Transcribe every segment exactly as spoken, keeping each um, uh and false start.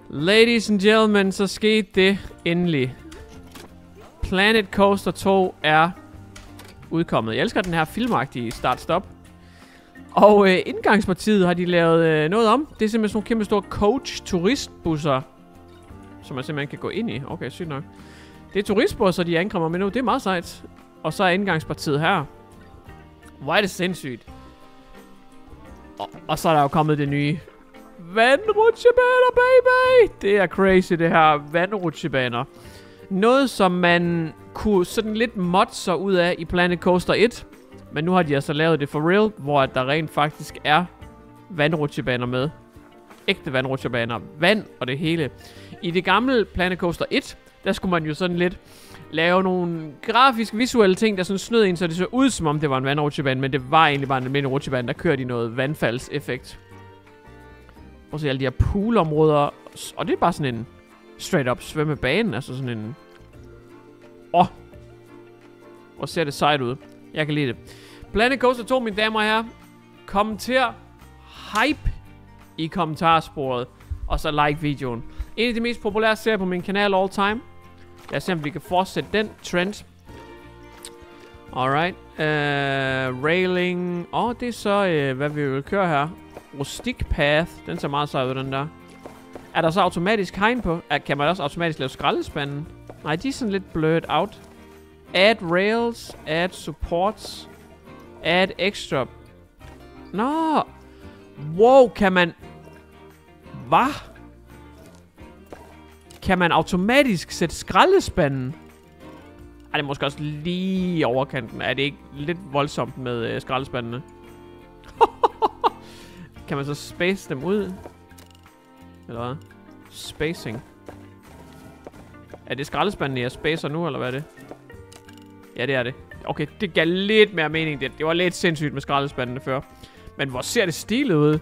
Ladies and gentlemen, så skete det endelig. Planet Coaster to er udkommet. Jeg elsker den her filmagtige start-stop. Og øh, indgangspartiet har de lavet øh, noget om. Det er simpelthen sådan nogle kæmpe store coach-turistbusser, som man simpelthen kan gå ind i. Okay, sygt nok. Det er turistbusser, de ankommer med nu. Det er meget sejt. Og så er indgangspartiet her. Hvor er det sindssygt. Og, og så er der jo kommet det nye. Vandrutsjebaner, baby! Det er crazy, det her. Vandrutsjebaner. Noget, som man kunne sådan lidt modde sig ud af i Planet Coaster et. Men nu har de altså lavet det for real, hvor der rent faktisk er vandrutsjebaner med. Ægte vandrutsjebaner. Vand og det hele. I det gamle Planet Coaster et, der skulle man jo sådan lidt lave nogle grafisk visuelle ting, der sådan snød ind, så det så ud som om det var en vandrutsjebane, men det var egentlig bare en almindelig rutsjebane, der kørte i noget vandfaldseffekt. Prøv at se alle de her poolområder. Og det er bare sådan en straight up svømmebane, altså sådan en... Åh! Oh. Og ser det sejt ud. Jeg kan lide det. Planet Coaster to, mine damer og herrer. Kommenter hype i kommentarsporet. Og så like videoen. En af de mest populære serier på min kanal all time. Lad os se, om vi kan fortsætte den trend. Alright. Uh, railing. Åh, oh, det er så, uh, hvad vi vil køre her. Rustic Path. Den ser meget sej ud, den der. Er der så automatisk hegn på? Kan man også automatisk lave skraldespanden? Nej, de er sådan lidt blurred out. Add rails. Add supports. Add extra. Nå. Wow, kan man... Hvad? Kan man automatisk sætte skraldespanden? Er det måske også lige overkanten? Er det ikke lidt voldsomt med øh, skraldespandene? Kan man så space dem ud? Eller hvad? Spacing. Er det skraldespanden, jeg spacer nu, eller hvad er det? Ja, det er det. Okay, det gav lidt mere mening. Det, det var lidt sindssygt med skraldespandene før. Men hvor ser det stilet ud?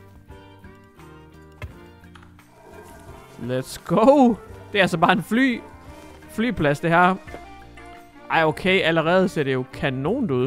Let's go! Det er altså bare en fly... flyplads, det her. Ej, okay. Allerede ser det jo kanon ud.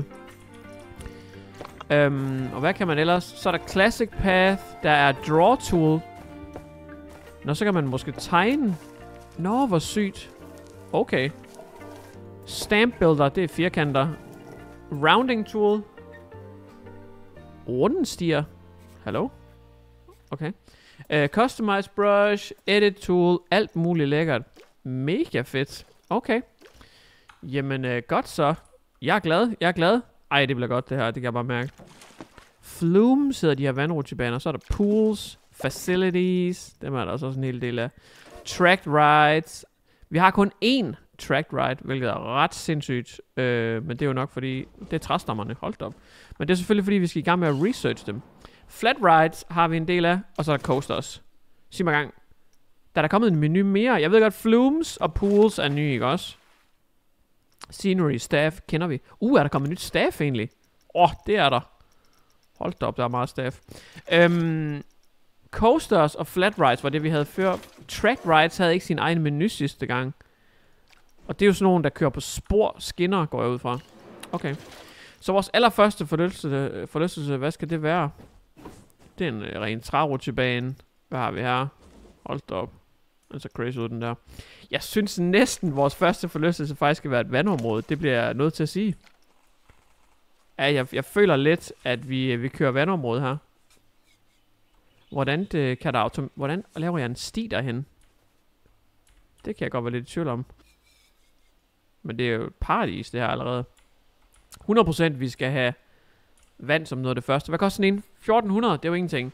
Um, og hvad kan man ellers? Så er der Classic Path. Der er Draw Tool. Nå, så kan man måske tegne. Nå, hvor sygt. Okay. Stamp Builder, det er firkanter. Rounding Tool. Rundenstier. Hallo? Okay. Uh, Customize Brush. Edit Tool. Alt muligt lækkert. Mega fedt. Okay. Jamen, uh, godt så. Jeg er glad. Jeg er glad. Ej, det bliver godt det her. Det kan jeg bare mærke. Flume sidder de her vandrutsjebaner. Så er der pools. Facilities. Dem er der også en hel del af. Tracked rides. Vi har kun én tracked ride, hvilket er ret sindssygt. Øh, men det er jo nok fordi, det er træstammerne. Hold op. Men det er selvfølgelig fordi, vi skal i gang med at research dem. Flat rides har vi en del af. Og så er der coasters. Sig mig gang. Der er der kommet en menu mere. Jeg ved godt, flumes og pools er nye, ikke også? Scenery, staff, kender vi. Uh, er der kommet nyt staff egentlig? Åh, oh, det er der. Hold da op, der er meget staff. Øhm, coasters og flat rides var det, vi havde før. Track rides havde ikke sin egen menu sidste gang. Og det er jo sådan nogle, der kører på spor, skinner, går jeg ud fra. Okay. Så vores allerførste forlystelse, forlystelse hvad skal det være? Det er en uh, ren trærutsjebane. Hvad har vi her? Hold da op. Den ser crazy ud, den der. Jeg synes næsten, vores første forlystelse faktisk skal være et vandområde. Det bliver jeg nødt til at sige. Ja, jeg, jeg føler lidt, at vi, vi kører vandområde her. Hvordan det, kan der autom... Hvordan laver jeg en sti derhen? Det kan jeg godt være lidt i tvivl om. Men det er jo et paradis, det her allerede. hundrede procent vi skal have vand som noget af det første. Hvad koster sådan en? fjorten hundrede, det er jo ingenting.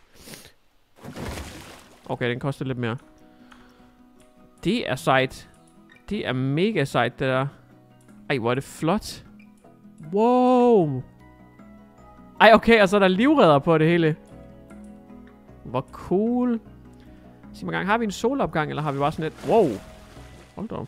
Okay, den koster lidt mere. Det er sejt. Det er mega sejt, det der. Ej, hvor er det flot. Wow. Ej, okay, og så er der livredder på det hele. Hvor cool. Sig mig gang, har vi en solopgang, eller har vi bare sådan et... Wow. Hold da op.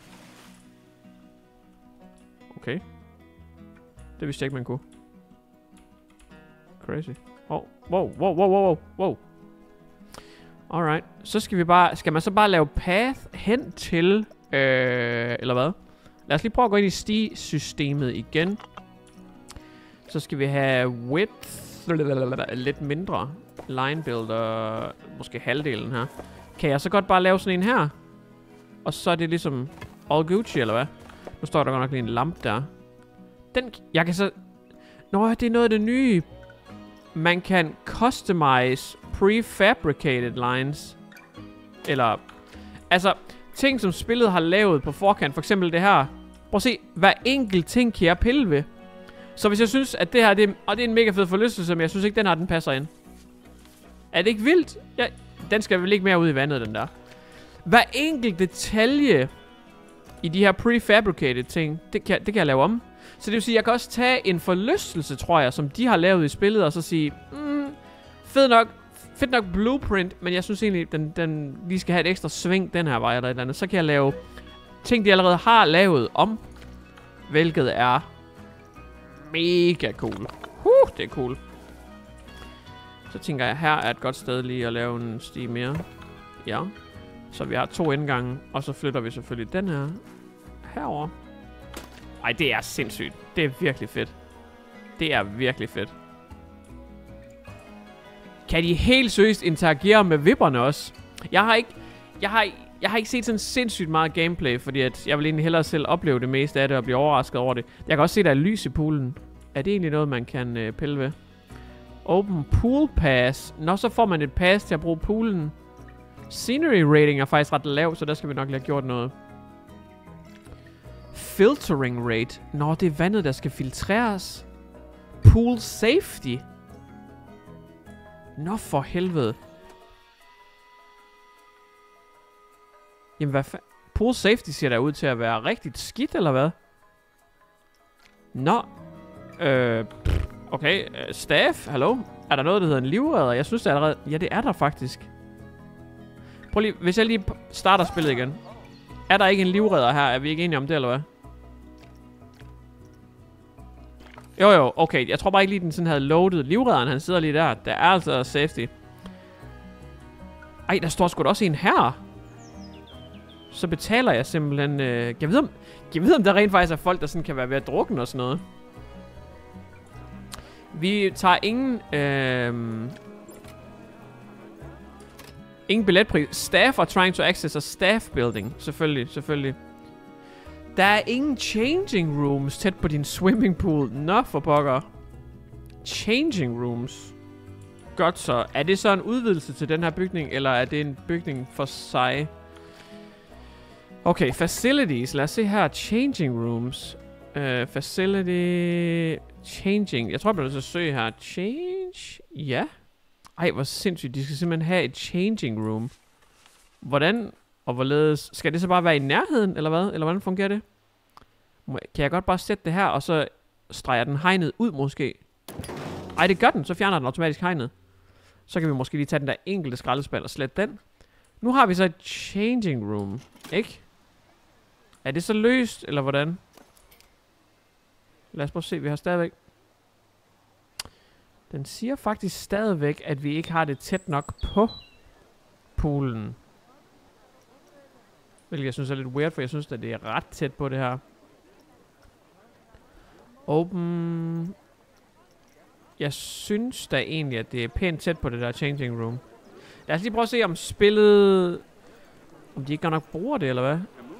Okay. Det vidste jeg ikke, man kunne. Crazy. Oh, wow, wow, wow, wow, wow. Alright. Så skal vi bare... Skal man så bare lave path hen til... Øh, eller hvad? Lad os lige prøve at gå ind i sti-systemet igen. Så skal vi have width... Lidt mindre. Line builder... Måske halvdelen her. Kan jeg så godt bare lave sådan en her? Og så er det ligesom all Gucci, eller hvad? Nu står der godt nok lige en lampe der. Den, jeg kan så... Nå, det er noget af det nye. Man kan customize prefabricated lines. Eller... Altså, ting som spillet har lavet på forkant. For eksempel det her. Prøv at se, hver enkelt ting kan jeg pille ved. Så hvis jeg synes, at det her... Det er, og det er en mega fed forlystelse, men jeg synes ikke, den her, den passer ind. Er det ikke vildt? Ja, den skal vel ikke mere ud i vandet, den der. Hver enkelt detalje i de her prefabricated ting, det kan, det kan jeg lave om. Så det vil sige, at jeg kan også tage en forlystelse, tror jeg, som de har lavet i spillet, og så sige, mm, fed nok, fedt nok blueprint, men jeg synes egentlig, den, den lige skal have et ekstra sving den her vej eller et eller andet. Så kan jeg lave ting, de allerede har lavet om, hvilket er mega cool. Uh, det er cool. Så tænker jeg, her er et godt sted lige at lave en sti mere. Ja. Så vi har to indgange, og så flytter vi selvfølgelig den her herover. Ej, det er sindssygt. Det er virkelig fedt. Det er virkelig fedt. Kan de helt seriøst interagere med vipperne også? Jeg har ikke, jeg har, jeg har ikke set sådan sindssygt meget gameplay, fordi at jeg vil egentlig hellere selv opleve det meste af det og blive overrasket over det. Jeg kan også se, at der er lys i poolen. Er det egentlig noget, man kan øh, pille ved? Open pool pass. Nå, så får man et pass til at bruge poolen. Scenery rating er faktisk ret lav, så der skal vi nok lige have gjort noget. Filtering rate. Nå, det er vandet, der skal filtreres. Pool safety. Nå, for helvede. Jamen, hvad fa... Pool safety ser der ud til at være rigtig skidt, eller hvad? Nå. Øh... Okay, uh, staff, hallo? Er der noget, der hedder en livredder? Jeg synes, det er allerede... Ja, det er der faktisk. Prøv lige, hvis jeg lige starter spillet igen. Er der ikke en livredder her? Er vi ikke enige om det, eller hvad? Jo, jo, okay. Jeg tror bare ikke lige, den sådan havde loadet livredderen. Han sidder lige der. Der er altså safety. Ej, der står sgu da også en her. Så betaler jeg simpelthen... Øh, jeg ved om... Jeg ved om der rent faktisk er folk, der sådan kan være ved at drukne og sådan noget. Vi tager ingen... Øh, ingen billetpris. Staff are trying to access a staff building. Selvfølgelig, selvfølgelig. Der er ingen changing rooms tæt på din swimming pool. Nå, for pokker. Changing rooms. Godt så. Er det så en udvidelse til den her bygning, eller er det en bygning for sig? Okay, facilities. Lad os se her. Changing rooms. Uh, facility... Changing. Jeg tror, jeg bliver nødt til at søge her. Change? Ja. Ej, hvor sindssygt. De skal simpelthen have et changing room. Hvordan og hvorledes? Skal det så bare være i nærheden, eller hvad? Eller hvordan fungerer det? Kan jeg godt bare sætte det her, og så streger den hegnet ud måske? Ej, det gør den. Så fjerner den automatisk hegnet. Så kan vi måske lige tage den der enkelte skraldespand og slette den. Nu har vi så et changing room. Ikke? Er det så løst, eller hvordan? Lad os prøve at se. Vi har stadigvæk... Den siger faktisk stadigvæk, at vi ikke har det tæt nok på poolen. Hvilket jeg synes er lidt weird, for jeg synes, at det er ret tæt på det her. Open... Jeg synes da egentlig, at det er pænt tæt på det der changing room. Lad os lige prøve at se, om spillet... Om de ikke godt nok bruger det, eller hvad?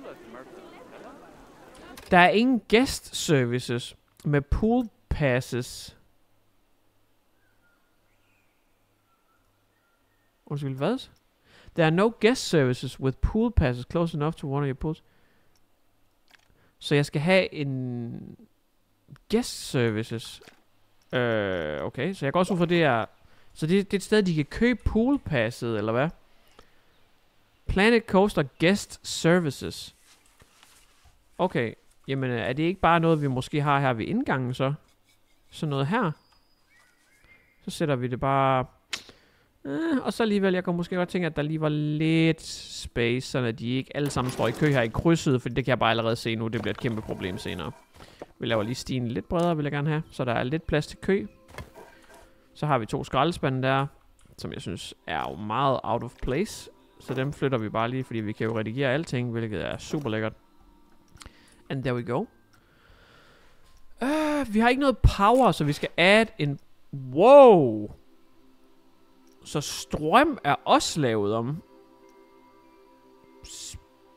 Der er ingen guest services med pool passes. Undskyld, hvad? There are no guest services with pool passes close enough to one of your pools. Så jeg skal have en guest services. Øh, okay, så jeg går også ud fra det er... Så det, det er et sted, de kan købe pool passet, eller hvad? Planet Coaster Guest Services. Okay, jamen er det ikke bare noget, vi måske har her ved indgangen så? Sådan noget her. Så sætter vi det bare... Eh, og så alligevel, jeg kunne måske godt tænke, at der lige var lidt space, så at de ikke alle sammen står i kø her i krydset, for det kan jeg bare allerede se nu, det bliver et kæmpe problem senere. Vi laver lige stien lidt bredere, vil jeg gerne have, så der er lidt plads til kø. Så har vi to skraldespande der, som jeg synes er jo meget out of place. Så dem flytter vi bare lige, fordi vi kan jo redigere alting, hvilket er super lækkert. And there we go. Uh, vi har ikke noget power, så vi skal add en... Wow! Så strøm er også lavet om.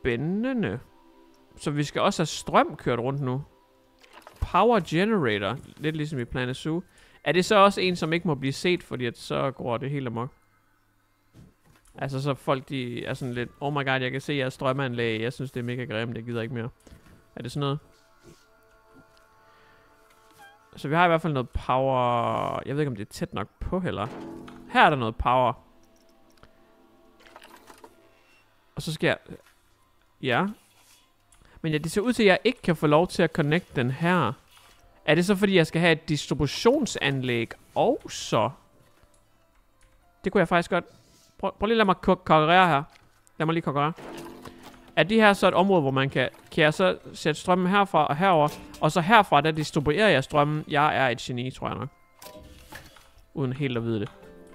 Spændende. Så vi skal også have strøm kørt rundt nu. Power generator. Lidt ligesom i Planet Zoo. Er det så også en, som ikke må blive set, fordi at så går det helt amok? Altså så folk de er sådan lidt, oh my god, jeg kan se jeres strømanlæg. Jeg synes det er mega grimt, jeg gider ikke mere. Er det sådan noget? Så vi har i hvert fald noget power. Jeg ved ikke om det er tæt nok på heller. Her er der noget power. Og så skal jeg... Ja. Men ja, det ser ud til at jeg ikke kan få lov til at connect den her. Er det så fordi jeg skal have et distributionsanlæg også? Det kunne jeg faktisk godt... Prøv, prøv lige at lade mig konkurrere her. Lad mig lige konkurrere. Er det her så et område, hvor man kan... Kan jeg så sætte strømmen herfra og herover, og så herfra, der distribuerer jeg strømmen. Jeg er et geni, tror jeg nok. Uden helt at vide det.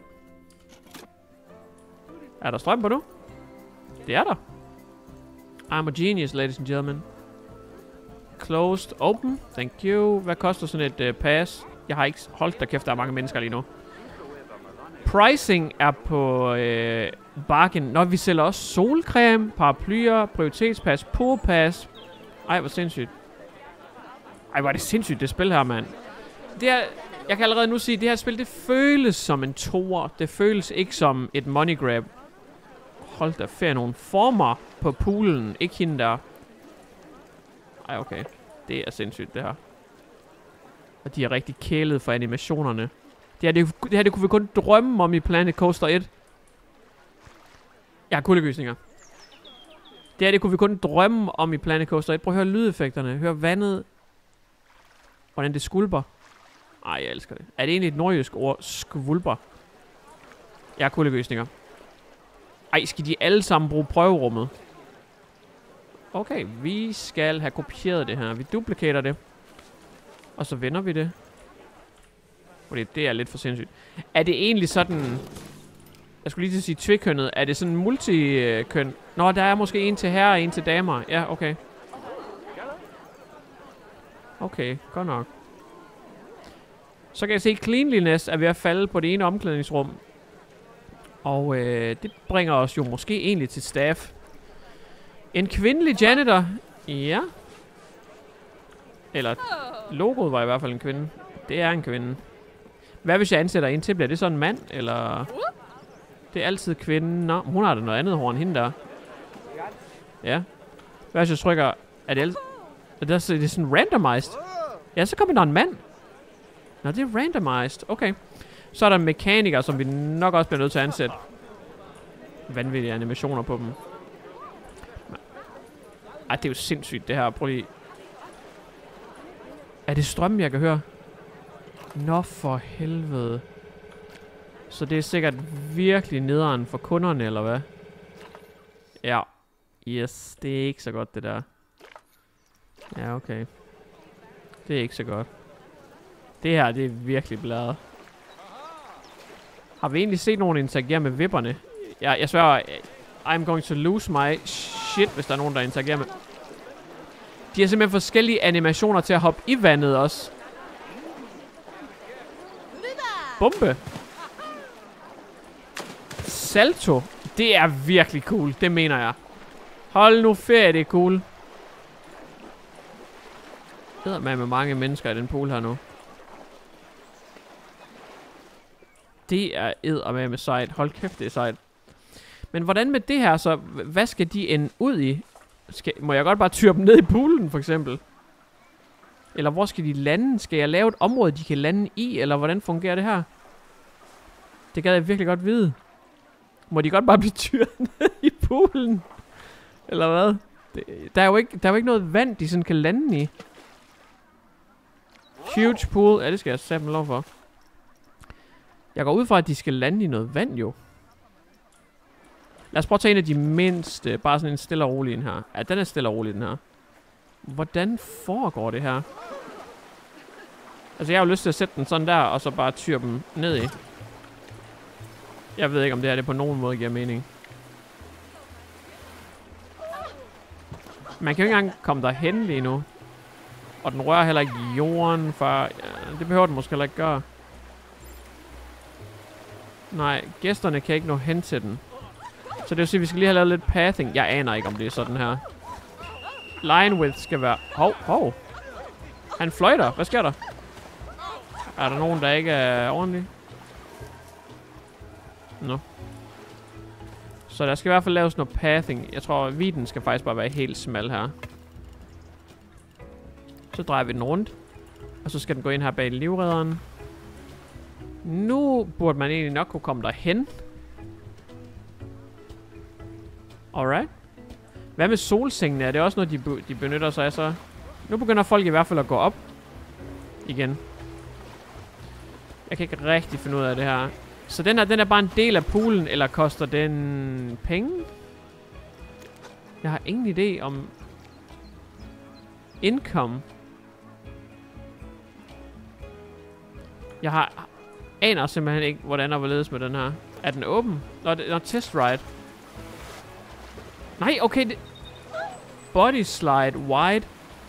Er der strøm på nu? Det er der. I'm a genius, ladies and gentlemen. Closed, open. Thank you. Hvad koster sådan et uh, pass? Jeg har ikke holdt der kæft, der er mange mennesker lige nu. Pricing er på øh, bargain. Når vi sælger også solcreme, paraplyer, prioritetspas, poolpass. Ej, hvor sindssygt. Ej, hvor er det sindssygt, det spil her, mand. Det her, jeg kan allerede nu sige, det her spil, det føles som en toer. Det føles ikke som et money grab. Hold da ferie, nogle former på poolen. Ikke hende der. Ej, okay. Det er sindssygt, det her. Og de er rigtig kælet for animationerne. Det her, det, det her, det kunne vi kun drømme om i Planet Coaster et. Jeg har kuldegysninger. Det her, det kunne vi kun drømme om i Planet Coaster et. Prøv at høre lydeffekterne. Hør vandet. Hvordan det skulper. Ej, jeg elsker det. Er det egentlig et nordjysk ord? Skvulper. Jeg har kuldegysninger. Ej, skal de alle sammen bruge prøverummet? Okay, vi skal have kopieret det her. Vi duplikerer det. Og så vender vi det. Fordi det er lidt for sindssygt. Er det egentlig sådan... Jeg skulle lige til at sige tvikønnet. Er det sådan multikøn? Nå, der er måske en til herrer og en til damer. Ja, okay. Okay, godt nok. Så kan jeg se, at cleanliness er ved at falde på det ene omklædningsrum. Og øh, det bringer os jo måske egentlig til staff. En kvindelig janitor. Ja. Eller logoet var i hvert fald en kvinde. Det er en kvinde. Hvad hvis jeg ansætter en til? Bliver det så en mand? Eller... Det er altid kvinden. Nå, hun har da noget andet hår end hende der. Ja. Hvad hvis jeg trykker... Er det altid... Er det, er det sådan randomized? Ja, så kommer der en mand. Nå, det er randomized. Okay. Så er der en mekaniker, som vi nok også bliver nødt til at ansætte. Vanvittige animationer på dem. Ej, det er jo sindssygt det her. Prøv lige... Er det strøm, jeg kan høre? Nå for helvede. Så det er sikkert virkelig nederen for kunderne, eller hvad? Ja. Yes, det er ikke så godt, det der. Ja, okay. Det er ikke så godt. Det her, det er virkelig bladet. Har vi egentlig set nogen interagere med vipperne? Jeg, jeg sværger, I'm going to lose my shit, hvis der er nogen, der interagerer med... De har simpelthen forskellige animationer til at hoppe i vandet også. Bombe. Salto. Det er virkelig cool, det mener jeg. Hold nu ferie, det er cool. Det er med med mange mennesker i den pool her nu. Det er eddermame med sejt. Hold kæft, det er sejt. Men hvordan med det her så? Hvad skal de ende ud i? Skal, må jeg godt bare tyre dem ned i poolen, for eksempel? Eller hvor skal de lande? Skal jeg lave et område, de kan lande i? Eller hvordan fungerer det her? Det gad jeg virkelig godt vide. Må de godt bare blive tyret ned i poolen? Eller hvad? Det, der, er jo ikke, der er jo ikke noget vand, de sådan kan lande i. Huge pool. Ja, det skal jeg sætte mig lov for. Jeg går ud fra, at de skal lande i noget vand, jo. Lad os prøve at tage en af de mindste. Bare sådan en stille og rolig en her. Ja, den er stille og rolig, den her. Hvordan foregår det her? Altså, jeg har jo lyst til at sætte den sådan der, og så bare tyre dem ned i. Jeg ved ikke, om det her det på nogen måde giver mening. Man kan jo ikke engang komme derhen lige nu. Og den rører heller ikke jorden, for ja, det behøver den måske heller ikke gøre. Nej, gæsterne kan ikke nå hen til den. Så det vil sige, at vi skal lige have lavet lidt pathing. Jeg aner ikke, om det er sådan her. Line width skal være... Hov, hov. Han fløjter. Hvad sker der? Er der nogen, der ikke er ordentlig? Nå. No. Så der skal i hvert fald laves noget pathing. Jeg tror, at vidden skal faktisk bare være helt smal her. Så drejer vi den rundt. Og så skal den gå ind her bag livredderen. Nu burde man egentlig nok kunne komme derhen. Alright. Hvad med solsengene? Er det også noget, de, be de benytter sig af så? Nu begynder folk i hvert fald at gå op. Igen. Jeg kan ikke rigtig finde ud af det her. Så den her, den er bare en del af poolen, eller koster den penge? Jeg har ingen idé om... Income. Jeg har... aner simpelthen ikke, hvordan der hvorledes med den her. Er den åben? Nå, det er test ride. Nej, okay, det... Body slide wide.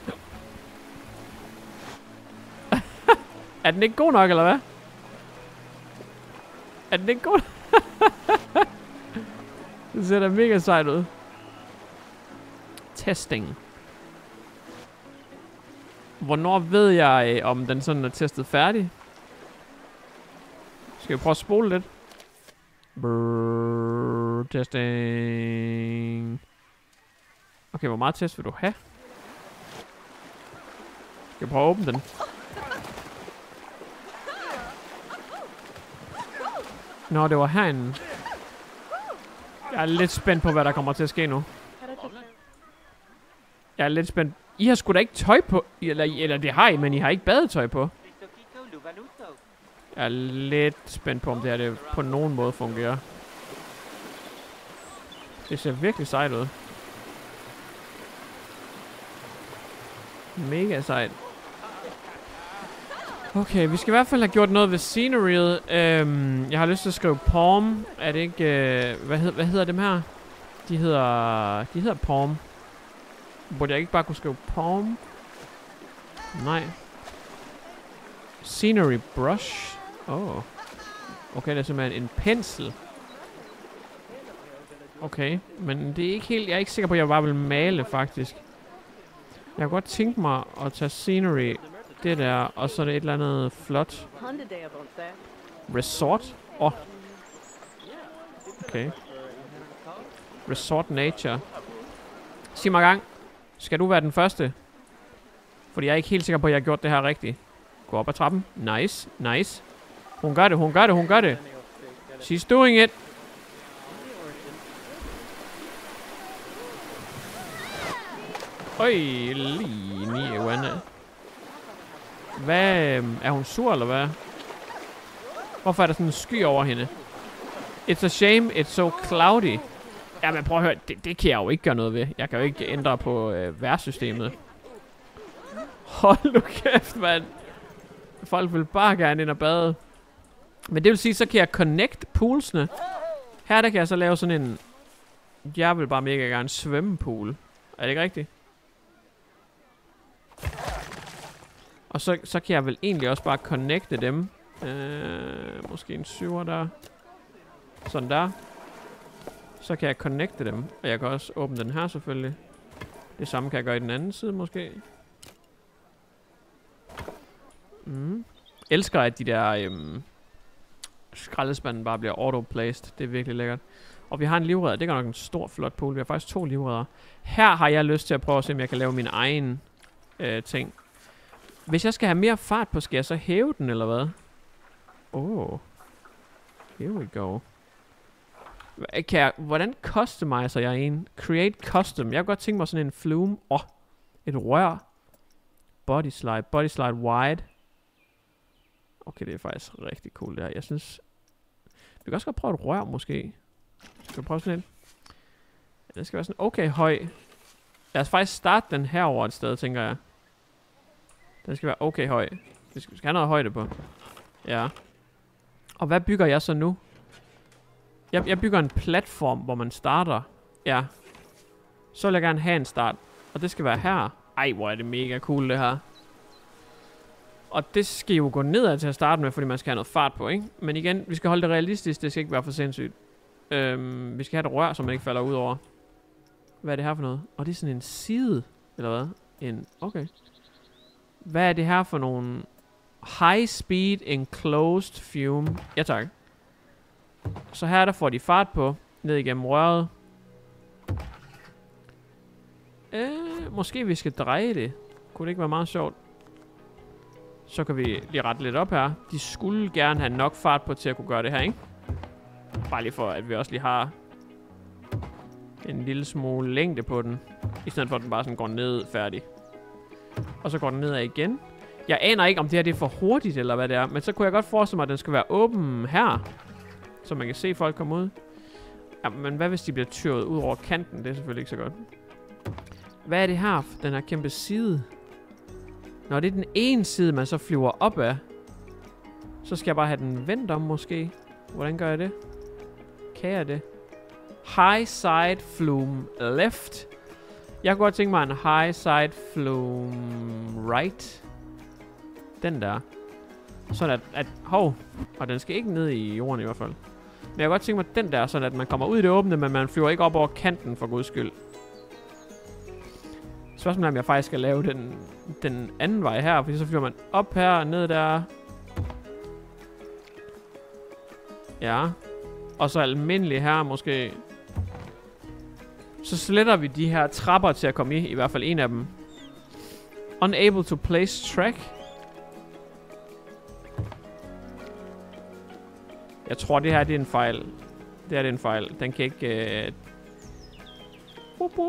Er den ikke god nok, eller hvad? Er den ikke god? Det ser da mega sejt ud. Testing. Hvornår ved jeg, om den sådan er testet færdig? Skal vi prøve at spole lidt? Brrr, testing. Okay, hvor meget test vil du have? Skal vi prøve at åbne den? Nå, det var herinde. Jeg er lidt spændt på, hvad der kommer til at ske nu. Jeg er lidt spændt. I har sgu da ikke tøj på. Eller, eller det har I, men I har ikke badetøj på. Jeg er lidt spændt på, om det her det på nogen måde fungerer. Det ser virkelig sejt ud. Mega sejt. Okay, vi skal i hvert fald have gjort noget ved sceneriet. Øhm, jeg har lyst til at skrive Palm. Er det ikke... Øh, hvad, hed, hvad hedder dem her? De hedder... De hedder Palm. Burde jeg ikke bare kunne skrive Palm? Nej. Scenery brush. Oh. Okay, det er simpelthen en pensel. Okay, men det er ikke helt... Jeg er ikke sikker på, at jeg bare vil male, faktisk. Jeg kunne godt tænke mig at tage scenery... Det der, og så er det et eller andet flot. Resort? Åh. Oh. Okay. Resort nature. Sig mig gang. Skal du være den første? Fordi jeg er ikke helt sikker på, at jeg har gjort det her rigtigt. Gå op ad trappen. Nice, nice. Hun gør det, hun gør det, hun gør det. She's doing it. Øj, lige ni uanne. Hvad? Er hun sur, eller hvad? Hvorfor er der sådan en sky over hende? It's a shame, it's so cloudy. Jamen prøv at høre, det, det kan jeg jo ikke gøre noget ved. Jeg kan jo ikke ændre på øh, vejrsystemet. Hold nu kæft, mand. Folk vil bare gerne ind og bade. Men det vil sige, så kan jeg connect poolsene. Her der kan jeg så lave sådan en... Jeg vil bare mega gerne svømmepool. Er det ikke rigtigt? Og så, så kan jeg vel egentlig også bare connecte dem. Øh, måske en syver der. Sådan der. Så kan jeg connecte dem. Og jeg kan også åbne den her selvfølgelig. Det samme kan jeg gøre i den anden side måske. Mm. Elsker at de der øhm, skraldespanden bare bliver auto-placed. Det er virkelig lækkert. Og vi har en livredder. Det er nok en stor flot pool. Vi har faktisk to livredder. Her har jeg lyst til at prøve at se om jeg kan lave min egen øh, ting. Hvis jeg skal have mere fart på, skal jeg så hæve den, eller hvad? Oh. Here we go. Kan jeg, hvordan customiser jeg en? Create custom. Jeg kunne godt tænke mig sådan en flume. Åh, oh, et rør. Body slide. Body slide wide. Okay, det er faktisk rigtig cool det her. Jeg synes... Vi kan også godt prøve et rør, måske. Skal vi prøve sådan en? Ja, den skal være sådan okay høj. Lad os faktisk starte den herover et sted, tænker jeg. Den skal være okay høj. Vi skal, vi skal have noget højde på. Ja. Og hvad bygger jeg så nu? Jeg, jeg bygger en platform, hvor man starter. Ja. Så vil jeg gerne have en start. Og det skal være her. Ej, hvor er det mega cool det her. Og det skal jo gå nedad til at starte med, fordi man skal have noget fart på, ikke? Men igen, vi skal holde det realistisk. Det skal ikke være for sindssygt. Øhm, vi skal have et rør, så man ikke falder ud over. Hvad er det her for noget? Og det er sådan en side, eller hvad? En, okay. Hvad er det her for nogle... High speed enclosed fume. Ja tak. Så her der får de fart på. Ned igennem røret. Øh, måske vi skal dreje det. Kunne det ikke være meget sjovt? Så kan vi lige rette lidt op her. De skulle gerne have nok fart på til at kunne gøre det her, ikke? Bare lige for, at vi også lige har en lille smule længde på den. I stedet for, at den bare sådan går ned færdig. Og så går den nedad igen. Jeg aner ikke, om det her det er for hurtigt, eller hvad det er. Men så kunne jeg godt forestille mig, at den skal være åben her. Så man kan se folk komme ud. Ja, men hvad hvis de bliver tyret ud over kanten? Det er selvfølgelig ikke så godt. Hvad er det her? Den her kæmpe side. Når det er den ene side, man så flyver op af. Så skal jeg bare have den vendt om, måske. Hvordan gør jeg det? Kan jeg det? High side flume left. Jeg kunne godt tænke mig en high side flume right. Den der. Sådan at, at... Hov. Og den skal ikke ned i jorden i hvert fald. Men jeg kunne godt tænke mig den der, sådan at man kommer ud i det åbne, men man flyver ikke op over kanten for guds skyld. Spørgsmålet er, om jeg faktisk skal lave den, den anden vej her, fordi så flyver man op her og ned der. Ja. Og så almindelig her måske. Så sletter vi de her trapper til at komme i, i hvert fald en af dem. Unable to place track. Jeg tror, det her det er en fejl. Det her det er en fejl. Den kan ikke... Øh... Boop, boop.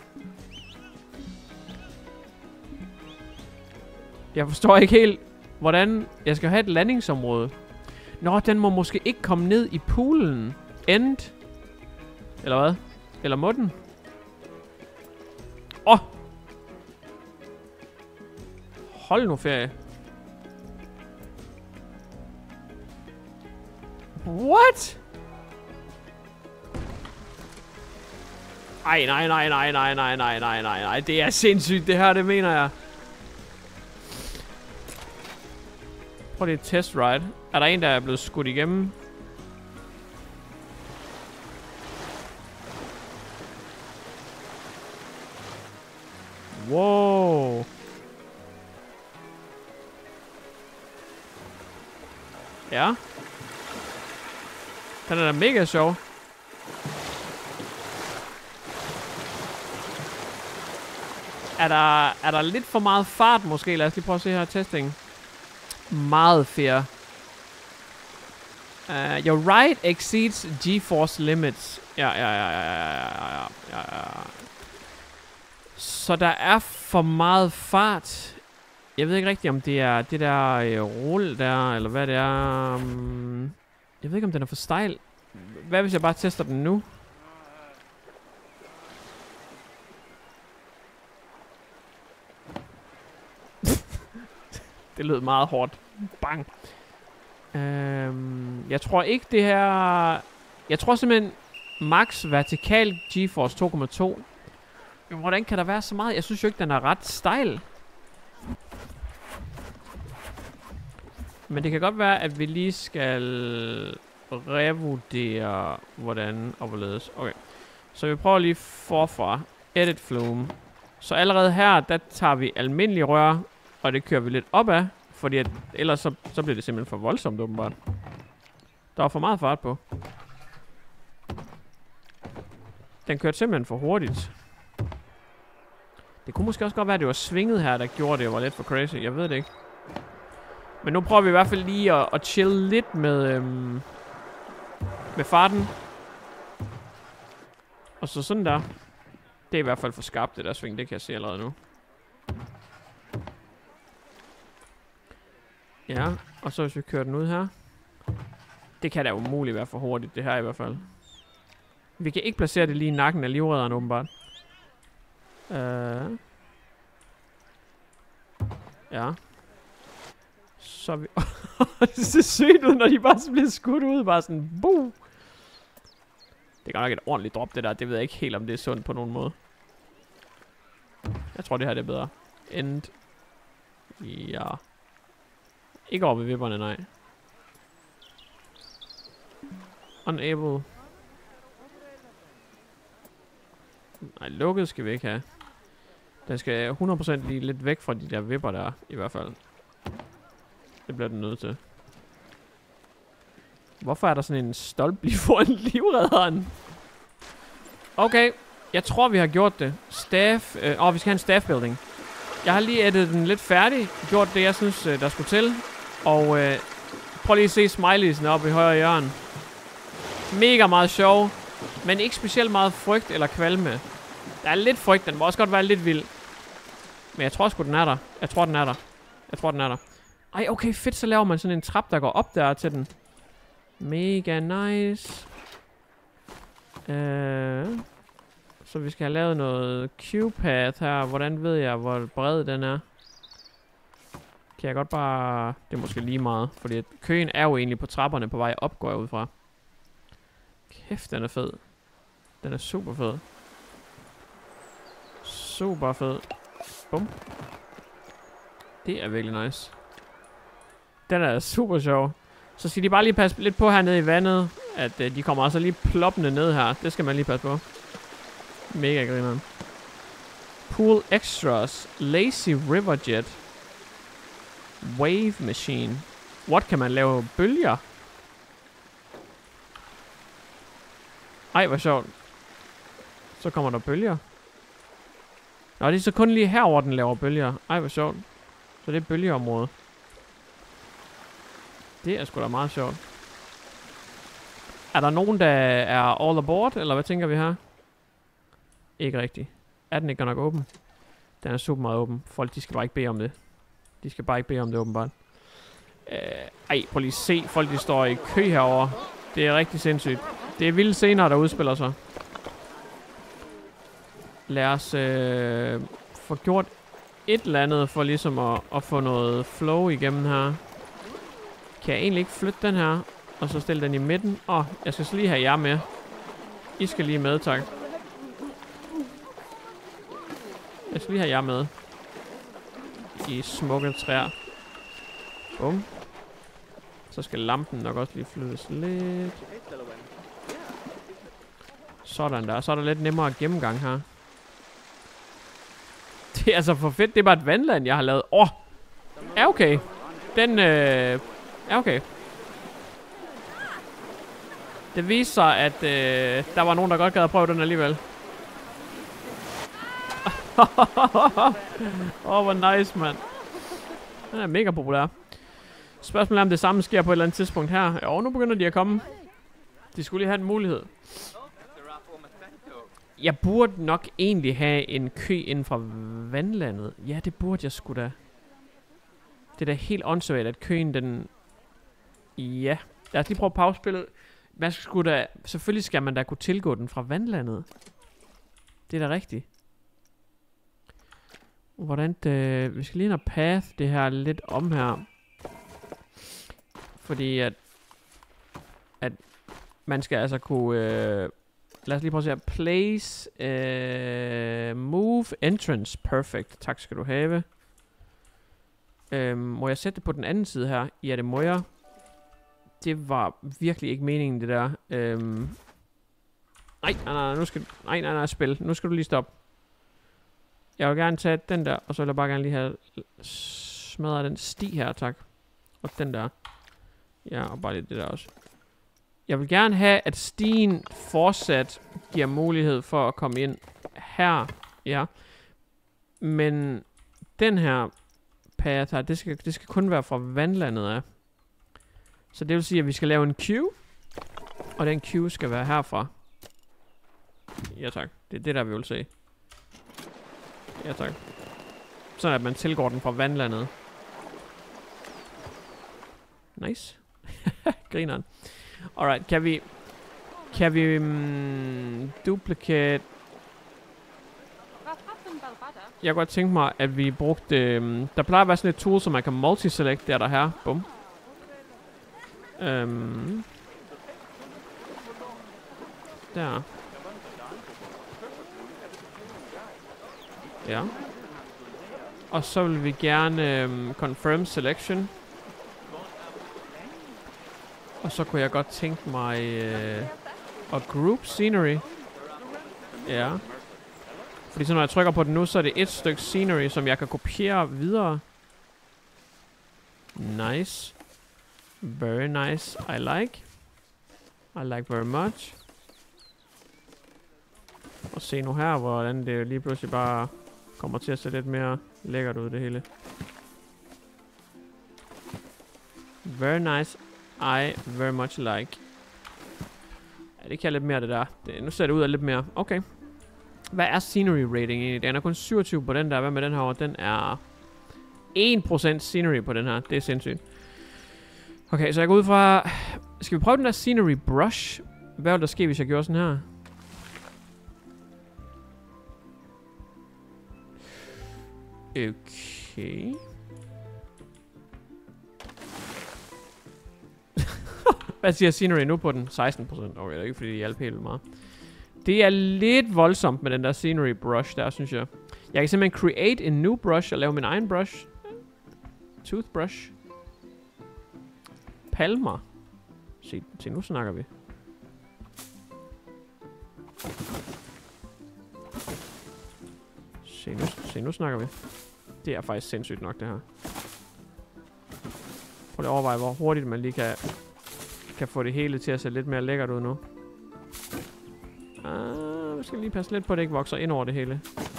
Jeg forstår ikke helt, hvordan jeg skal have et landingsområde. Nå, den må måske ikke komme ned i poolen. End. Eller hvad? Eller må den? Åh! Oh! Hold nu ferie. What? Ej, nej, nej, nej, nej, nej, nej, nej, nej, nej. Det er sindssygt, det her, det mener jeg. Prøv lige et test ride. Er der en, der er blevet skudt igennem? Wow. Ja. Den er da mega sjov. Er der, er der lidt for meget fart måske? Lad os lige prøve at se her testing. Meget fair. Uh, your ride exceeds G-force limits. Ja, ja, ja, ja, ja, ja, ja, ja. Så der er for meget fart. Jeg ved ikke rigtigt, om det er det der øh, rulle der, eller hvad det er. Um, jeg ved ikke, om den er for stejl. Hvad hvis jeg bare tester den nu? Det lød meget hårdt. Bang. Øhm, jeg tror ikke det her... Jeg tror simpelthen max vertikal GeForce to komma to. Men hvordan kan der være så meget? Jeg synes jo ikke, den er ret stejl. Men det kan godt være, at vi lige skal revurdere, hvordan og hvorledes. Okay. Så vi prøver lige forfra. Edit flume. Så allerede her, der tager vi almindelig rør, og det kører vi lidt op af. Fordi at ellers så, så bliver det simpelthen for voldsomt, åbenbart. Der var for meget fart på. Den kørte simpelthen for hurtigt. Det kunne måske også godt være, at det var svinget her, der gjorde det, var lidt for crazy. Jeg ved det ikke. Men nu prøver vi i hvert fald lige at, at chill lidt med, øhm, med farten. Og så sådan der. Det er i hvert fald for skarpt, det der sving. Det kan jeg se allerede nu. Ja, og så hvis vi kører den ud her. Det kan da umuligt være for hurtigt, det her i hvert fald. Vi kan ikke placere det lige i nakken af livredderen, åbenbart. Uh. Ja. Så vi... det ser sygt ud, når de bare bliver skudt ud. Bare sådan, buh. Det er godt nok et ordentligt drop, det der. Det ved jeg ikke helt, om det er sundt på nogen måde. Jeg tror, det her det er bedre. End. Ja. Ikke over ved vipperne, nej. Unable. Nej, lukket skal vi ikke have. Den skal hundrede procent lige lidt væk fra de der vipper der, i hvert fald. Det bliver den nødt til. Hvorfor er der sådan en stolp lige foran livredderen? Okay, jeg tror vi har gjort det. Staff, øh, åh, vi skal have en staff building. Jeg har lige eddet den lidt færdig, gjort det jeg synes, øh, der skulle til. Og øh, prøv lige at se smileysen oppe i højre hjørne. Mega meget sjov, men ikke specielt meget frygt eller kvalme. Der er lidt frygt, den må også godt være lidt vild. Men jeg tror sgu, den er der. Jeg tror, den er der. Jeg tror, den er der. Ej, okay, fedt, så laver man sådan en trap, der går op der til den. Mega nice. Øh, så vi skal have lavet noget Q-path her. Hvordan ved jeg, hvor bred den er? Kan jeg godt bare... Det er måske lige meget, fordi køen er jo egentlig på trapperne på vej op, går jeg ud fra. Kæft, den er fed. Den er super fed. Super fed. Bum. Det er virkelig nice. Den er super sjov. Så skal de bare lige passe lidt på hernede i vandet, at uh, de kommer altså lige ploppende ned her. Det skal man lige passe på. Mega grineren. Pool extras. Lazy river jet. Wave machine. What, kan man lave bølger? Ej, hvor sjovt. Så kommer der bølger. Nå, det er så kun lige herover den laver bølger. Ej, hvor sjovt. Så det er bølgeområdet. Det er sgu da meget sjovt. Er der nogen, der er all aboard, eller hvad tænker vi her? Ikke rigtigt. Er den ikke godt nok åben? Den er super meget åben. Folk, de skal bare ikke bede om det. De skal bare ikke bede om det, åbenbart. Øh, ej, prøv lige at se. Folk, de står i kø herover. Det er rigtig sindssygt. Det er vilde scener, der udspiller sig. Lad os øh, få gjort et eller andet for ligesom at, at få noget flow igennem her. Kan jeg egentlig ikke flytte den her, og så stille den i midten? Åh, oh, jeg skal så lige have jer med. I skal lige med, tak. Jeg skal lige have jer med. I smukke træer. Bum. Så skal lampen nok også lige flyttes lidt. Sådan der. Så er der lidt nemmere gennemgang her. Det er altså for fedt. Det er bare et vandland, jeg har lavet. Åh! Oh, er okay. Den, øh... er okay. Det viser sig, at øh, der var nogen, der godt gad at prøve den alligevel. Åh, oh, hvor nice, mand. Den er mega populær. Spørgsmålet er, om det samme sker på et eller andet tidspunkt her. Jo, nu begynder de at komme. De skulle lige have en mulighed. Jeg burde nok egentlig have en kø inden for vandlandet. Ja, det burde jeg sgu da. Det er da helt åndssvagt, at køen den... Ja. Lad os lige prøve at pause spillet. Man skulle da... Selvfølgelig skal man da kunne tilgå den fra vandlandet. Det er da rigtigt. Hvordan det... Vi skal lige ind og path det her lidt om her. Fordi at... At... Man skal altså kunne... Øh, lad os lige prøve at se her. Place... Øh, move entrance. Perfect. Tak skal du have. Øhm, må jeg sætte det på den anden side her? Ja, det må jeg. Det var virkelig ikke meningen, det der. Øhm. Nej, nej, nej, nu skal nej, nej, nej, spil. Nu skal du lige stoppe. Jeg vil gerne tage den der, og så vil jeg bare gerne lige have smadret den sti her, tak. Og den der. Ja, og bare lidt det der også. Jeg vil gerne have, at stien fortsat giver mulighed for at komme ind her. Ja. Men den her path her, det skal, det skal kun være fra vandlandet af. Så det vil sige, at vi skal lave en queue. Og den queue skal være herfra. Ja tak. Det er det der, vi vil se. Ja tak. Sådan at man tilgår den fra vandlandet. Nice. Grineren. Alright, kan vi... Kan vi... Um, duplicate... Jeg kunne godt tænke mig, at vi brugte... Um, der plejer at være sådan et tool, som man kan multi-select. Det er der her. Bum. Um, der. Ja. Og så vil vi gerne um, confirm selection. Og så kunne jeg godt tænke mig uh, at group scenery. Ja. Fordi så når jeg trykker på den nu, så er det et stykke scenery, som jeg kan kopiere videre. Nice. Very nice. I like. I like very much. Og se nu her, hvordan det lige pludselig bare kommer til at se lidt mere lækkert ud, det hele. Very nice. I very much like. Ja, det kan jeg lidt mere, det der. Det, nu ser det ud af lidt mere. Okay. Hvad er scenery rating egentlig? Den er kun syvogtyve på den der. Hvad med den her over? Den er en procent scenery på den her. Det er sindssygt. Okay, så jeg går ud fra... Skal vi prøve den der scenery brush? Hvad vil der ske, hvis jeg gjorde sådan her? Okay. Hvad siger scenery nu på den? seksten procent. Okay, det er ikke fordi, de hjælper helt meget. Det er lidt voldsomt med den der scenery brush der, synes jeg. Jeg kan simpelthen create en new brush og lave min egen brush. Toothbrush. Palmer. Se, se nu snakker vi. Se nu, se nu snakker vi. Det er faktisk sindssygt nok det her. Prøv lige at overveje, hvor hurtigt man lige kan, kan få det hele til at se lidt mere lækkert ud nu. Ah, vi skal lige passe lidt på, at det ikke vokser ind over det hele.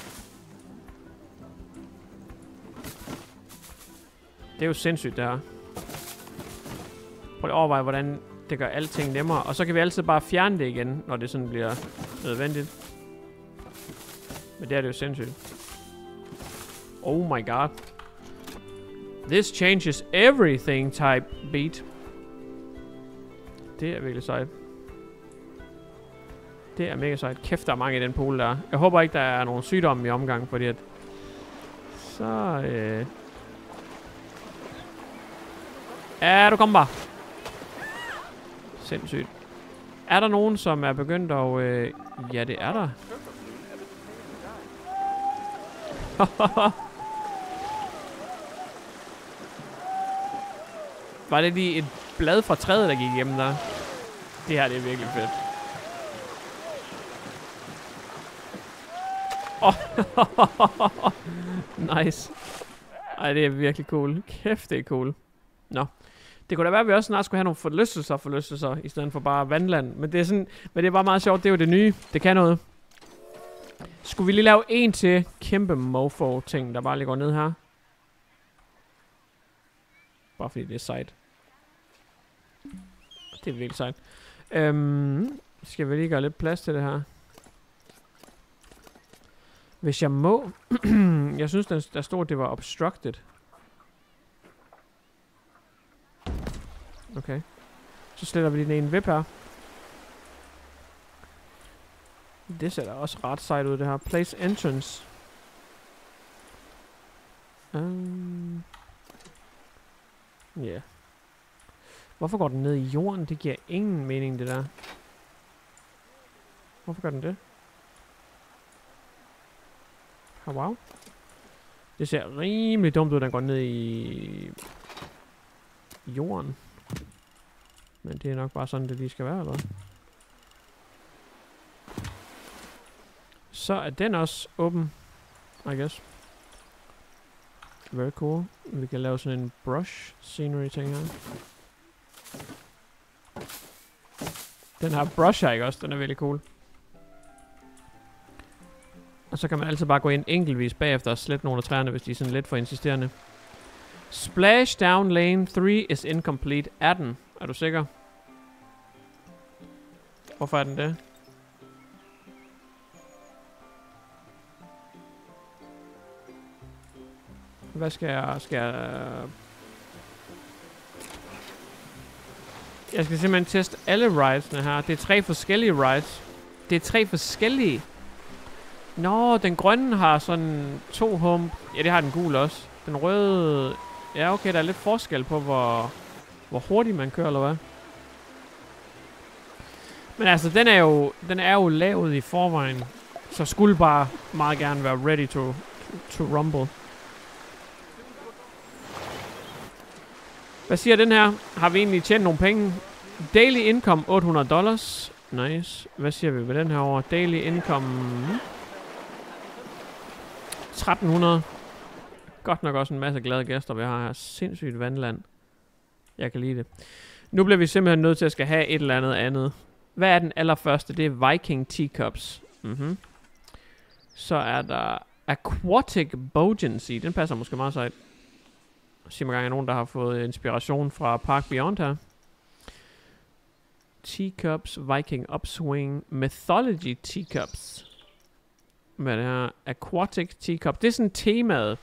Det er jo sindssygt, det her. Prøv lige at overveje, hvordan det gør alting nemmere. Og så kan vi altid bare fjerne det igen, når det sådan bliver nødvendigt. Men det er det jo sindssygt. Oh my god. This changes everything type beat. Det er virkelig sejt. Det er mega sejt. Kæft, der er mange i den pool der. Jeg håber ikke, der er nogen sygdomme i omgang, fordi at... Så, øh... Ja, du kommer bare. Sindssygt. Er der nogen, som er begyndt at... Øh... Ja, det er der. Var det lige et blad fra træet, der gik igennem der? Det her, det er virkelig fedt. Oh. Nice. Ej, det er virkelig cool. Kæft, det er cool. Nå. Det kunne da være, at vi også snart skulle have nogle forlystelser, forlystelser, i stedet for bare vandland. Men det er sådan, men det er bare meget sjovt. Det er jo det nye. Det kan noget. Skulle vi lige lave en til kæmpe mofo-ting, der bare lige går ned her? Bare fordi det er sejt. Det er virkelig sejt. Øhm, skal vi lige gøre lidt plads til det her? Hvis jeg må... jeg synes, der, der stod, at det var obstructed. Okay. Så sletter vi lige den ene vip her. Det ser da også ret sejt ud, det her. Place entrance. Um. Ja. Yeah. Hvorfor går den ned i jorden? Det giver ingen mening, det der. Hvorfor gør den det? Oh, wow. Det ser rimelig dumt ud, den går ned i jorden. Men det er nok bare sådan, det lige skal være, eller? Så er den også åben, I guess. Very cool. Vi kan lave sådan en brush scenery ting her. Den her brush her, ikke også? Den er virkelig cool. Og så kan man altid bare gå ind enkeltvis bagefter og slette nogle af træerne, hvis de er sådan lidt for insisterende. Splash down lane tre is incomplete. Er den? Er du sikker? Hvorfor er den det? Hvad skal jeg... Skal jeg... Jeg skal simpelthen teste alle rides'ene her. Det er tre forskellige rides. Det er tre forskellige. Nå, den grønne har sådan to hump. Ja, det har den gule også. Den røde... Ja, okay, der er lidt forskel på, hvor, hvor hurtigt man kører, eller hvad? Men altså, den er jo, den er jo lavet i forvejen. Så skulle bare meget gerne være ready to, to rumble. Hvad siger den her? Har vi egentlig tjent nogle penge? Daily income otte hundrede dollars. Nice. Hvad siger vi med den her over? Daily income... tretten hundrede. Godt nok også en masse glade gæster, vi har her. Sindssygt vandland. Jeg kan lide det. Nu bliver vi simpelthen nødt til at skal have et eller andet andet. Hvad er den allerførste? Det er Viking Teacups. Mhm. Så er der Aquatic Bogency. Den passer måske meget sejt. Sig mig gang, er nogen, der har fået inspiration fra Park Beyond her. Teacups, Viking Upswing, Mythology Teacups. Hvad er det her? Aquatic Teacup. Det er sådan temaet.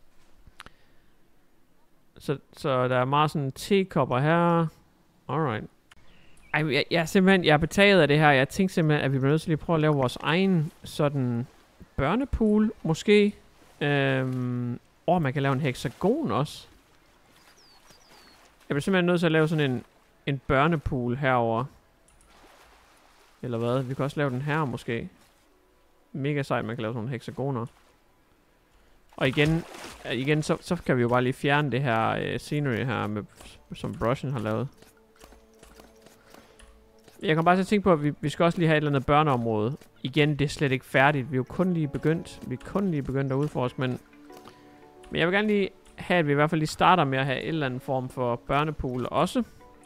Så, så der er meget sådan tekopper her. Alright. Ej, jeg, jeg er simpelthen, jeg er betaget af det her. Jeg tænkte simpelthen, at vi bliver nødt til lige at prøve at lave vores egen sådan børnepool, måske. Øhm, og man kan lave en hexagon også. Jeg bliver simpelthen nødt til at lave sådan en, en børnepool herover. Eller hvad? Vi kan også lave den her måske. Mega sejt, man kan lave sådan nogle hexagoner. Og igen, igen så, så kan vi jo bare lige fjerne det her øh, scenery her, med, som brushen har lavet. Jeg kan bare så tænke på, at vi, vi skal også lige have et eller andet børneområde. Igen, det er slet ikke færdigt. Vi er jo kun lige begyndt. Vi er kun lige begyndt at udforske, men... Men jeg vil gerne lige have, at vi i hvert fald lige starter med at have en eller anden form for børnepool også.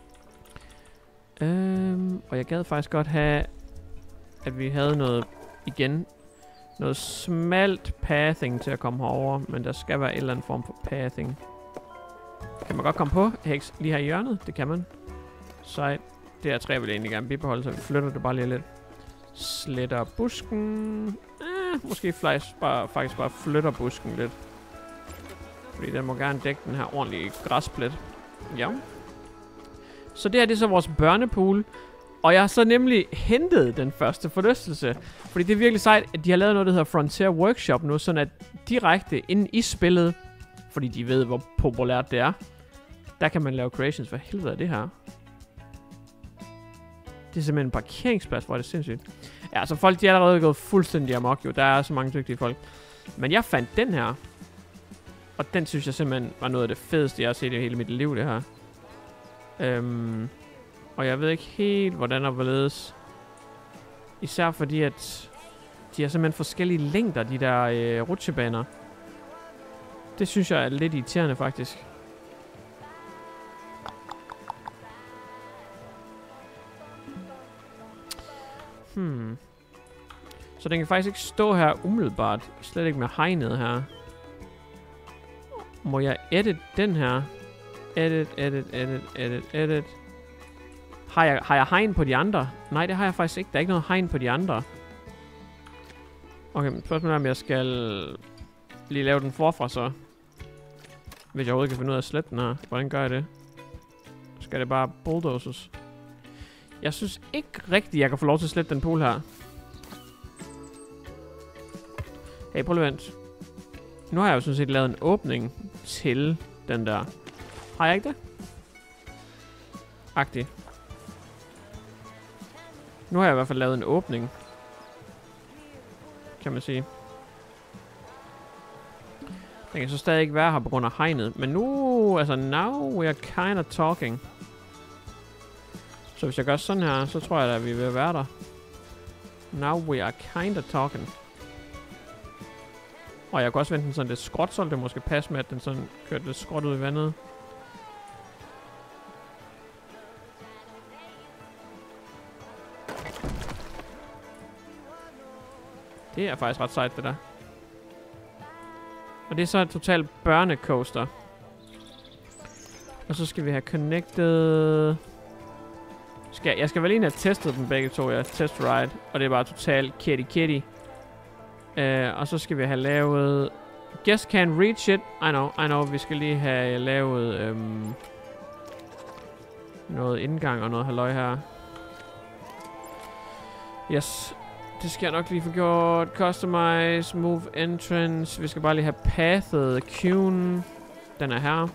Øhm, og jeg gad faktisk godt have, at vi havde noget, igen, noget smalt pathing til at komme herover, men der skal være en eller anden form for pathing. Kan man godt komme på hex lige her i hjørnet? Det kan man. Sejt. Det her træ vil jeg egentlig gerne bibeholde, så vi flytter det bare lige lidt. Sletter busken. Eh, måske faktisk bare, faktisk bare flytter busken lidt. Fordi den må gerne dække den her ordentlige græsplet. Ja. Så det her, det er så vores børnepool. Og jeg har så nemlig hentet den første forlystelse. Fordi det er virkelig sejt, at de har lavet noget, der hedder Frontier Workshop nu. Sådan at direkte inde i spillet, fordi de ved, hvor populært det er, der kan man lave creations. Hvad helvede er det her? Det er simpelthen en parkeringsplads, hvor det er sindssygt. Ja, altså folk, de er allerede gået fuldstændig amok jo. Der er så mange dygtige folk. Men jeg fandt den her. Og den synes jeg simpelthen var noget af det fedeste, jeg har set i hele mit liv, det her. Øhm, og jeg ved ikke helt, hvordan der hvorledes. Især fordi, at de har simpelthen forskellige længder, de der øh, rutsjebaner. Det synes jeg er lidt irriterende, faktisk. Hmm. Så den kan faktisk ikke stå her umiddelbart. Slet ikke med hegnet her. Må jeg edit den her? Edit, edit, edit, edit, edit. Har jeg, har jeg hegn på de andre? Nej, det har jeg faktisk ikke. Der er ikke noget hegn på de andre. Okay, men spørgsmålet er, om jeg skal lige lave den forfra så. Hvis jeg overhovedet kan finde ud af at slette den her. Hvordan gør jeg det? Skal det bare bulldozes? Jeg synes ikke rigtigt, jeg kan få lov til at slette den pool her. Hey, prøv lige vent. Nu har jeg jo sådan set lavet en åbning til den der. Har jeg ikke det? Agtigt. Nu har jeg i hvert fald lavet en åbning. Kan man sige. Den kan så stadig ikke være her på grund af hegnet. Men nu, altså now we are kind of talking. Så hvis jeg gør sådan her, så tror jeg da, at vi er ved at være der. Now we are kind of talking. Og jeg kan også vente den sådan lidt skråt, så det måske passe med, at den sådan kørte lidt skråt ud i vandet. Det er faktisk ret sejt, det der. Og det er så et totalt børnecoaster. Og så skal vi have connected... Skal, jeg skal vel egentlig have testet dem begge to, ja. Test ride. Og det er bare totalt kitty kitty. Uh, og så skal vi have lavet... Guest can reach it. I know, I know. Vi skal lige have lavet... Um, noget indgang og noget halløj her. Yes. Det skal jeg nok lige få gjort. Customize, move entrance. Vi skal bare lige have pathet queue'en. Den er her.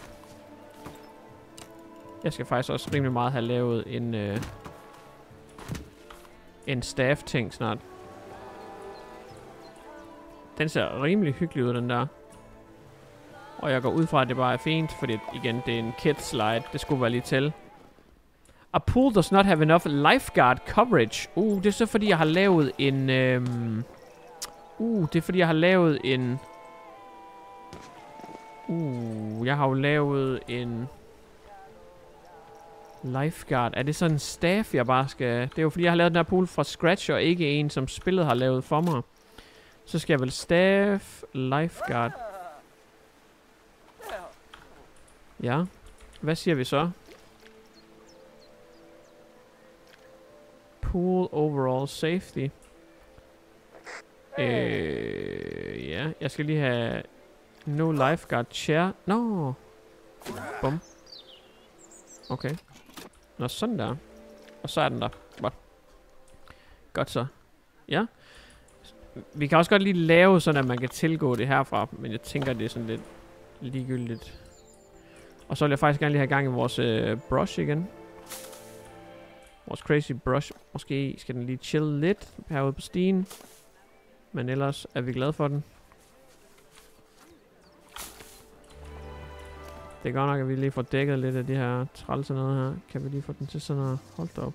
Jeg skal faktisk også rimelig meget have lavet en... Øh, en staff-ting snart. Den ser rimelig hyggelig ud, den der. Og jeg går ud fra, at det bare er fint, fordi igen, det er en kid slide. Det skulle være lige til. A pool does not have enough lifeguard coverage. Uh, det er så fordi, jeg har lavet en... Øhm, Uh, det er fordi, jeg har lavet en... Uh, jeg har jo lavet en... Lifeguard. Er det sådan en staff, jeg bare skal... Det er jo fordi, jeg har lavet den her pool fra scratch, og ikke en, som spillet har lavet for mig. Så skal jeg vel staff, lifeguard. Ja. Hvad siger vi så? Pool overall safety. Øh, ja, jeg skal lige have no lifeguard chair. Nå. No. Bum. Okay. Nå, sådan der. Og så er den der. Godt. Godt så. Ja. Vi kan også godt lige lave sådan, at man kan tilgå det herfra. Men jeg tænker, det er sådan lidt ligegyldigt. Og så vil jeg faktisk gerne lige have gang i vores øh, brush igen. Vores crazy brush. Måske skal den lige chill lidt herude på stien. Men ellers er vi glade for den. Det er godt nok, at vi lige får dækket lidt af de her trælse noget her. Kan vi lige få den til sådan at holde op?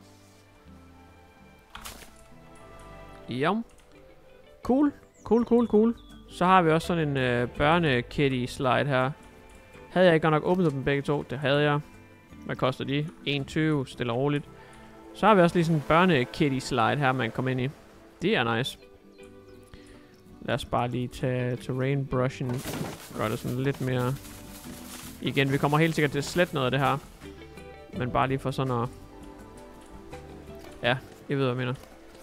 Ja. Cool. Cool, cool, cool. Så har vi også sådan en øh, børne-kitty slide her. Havde jeg ikke godt nok åbnet dem begge to? Det havde jeg. Hvad koster de? en tyve, stille og roligt. Så har vi også lige sådan en børne-kitty slide her, man kan komme ind i. Det er nice. Lad os bare lige tage terrain brushen. Gør det sådan lidt mere... Igen, vi kommer helt sikkert til at slette noget af det her. Men bare lige for sådan at... Ja, jeg ved, hvad jeg mener.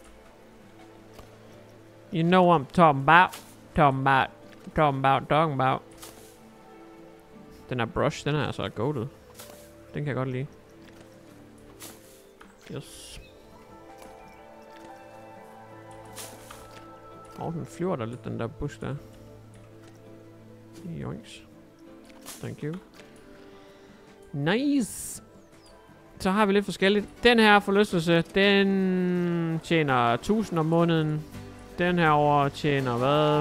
You know what I'm talking about. Talking about. Talking about. Talking about. Den her brush, den er altså goated. Den kan jeg godt lide. Yes. Åh, oh, den flyver der lidt, den der busk der. Joinks. Thank you. Nice. Så har vi lidt forskelligt. Den her forlystelse, den tjener tusind om måneden. Den her over tjener hvad?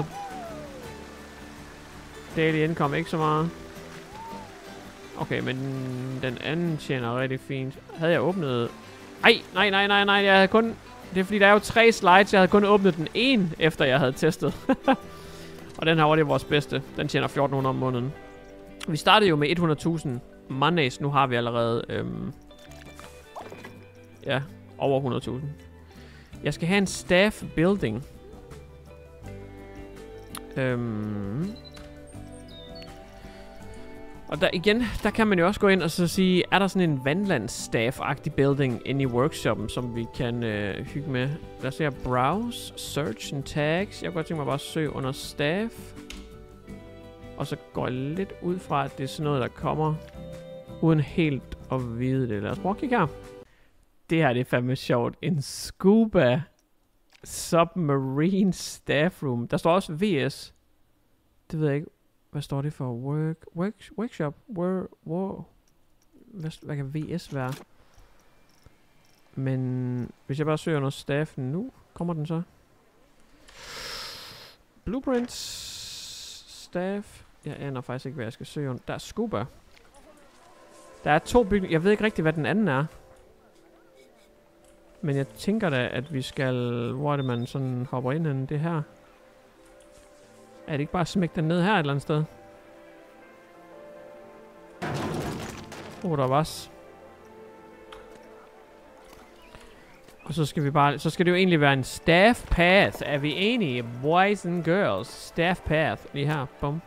Daily income ikke så meget. Okay, men den anden tjener rigtig fint. Havde jeg åbnet... Ej, nej, nej, nej, nej, jeg havde kun... Det er fordi, der er jo tre slides. Jeg havde kun åbnet den ene, efter jeg havde testet. Og den her var det vores bedste. Den tjener fjorten hundrede om måneden. Vi startede jo med hundrede tusind moneys. Nu har vi allerede... Øhm, ja, over hundrede tusind. Jeg skal have en staff building. Øhm... Og der igen, der kan man jo også gå ind og så sige, er der sådan en vandlandsstaff-agtig building inde i workshoppen, som vi kan øh, hygge med. Lad os se her, browse, search and tags. Jeg kunne godt tænke mig bare at søge under staff. Og så går jeg lidt ud fra, at det er sådan noget, der kommer uden helt at vide det. Lad os prøve at kigge her. Det her, det er fandme sjovt. En scuba submarine staff room. Der står også V S. Det ved jeg ikke. Hvad står det for? Work, work, workshop? Work, wow. Hvad, hvad kan V S være? Men hvis jeg bare søger noget staff nu, kommer den så? Blueprints. Staff. Jeg aner faktisk ikke, hvad jeg skal søge under. Der er scuba. Der er to bygninger. Jeg ved ikke rigtig, hvad den anden er. Men jeg tænker da, at vi skal... Hvor er det, man sådan hopper ind hen? Det her. Er det ikke bare at smække den ned her et eller andet sted? Åh, oh, der var også. Og så skal vi bare... Så skal det jo egentlig være en staff path. Er vi enige? Boys and girls. Staff path. Lige her. Bum.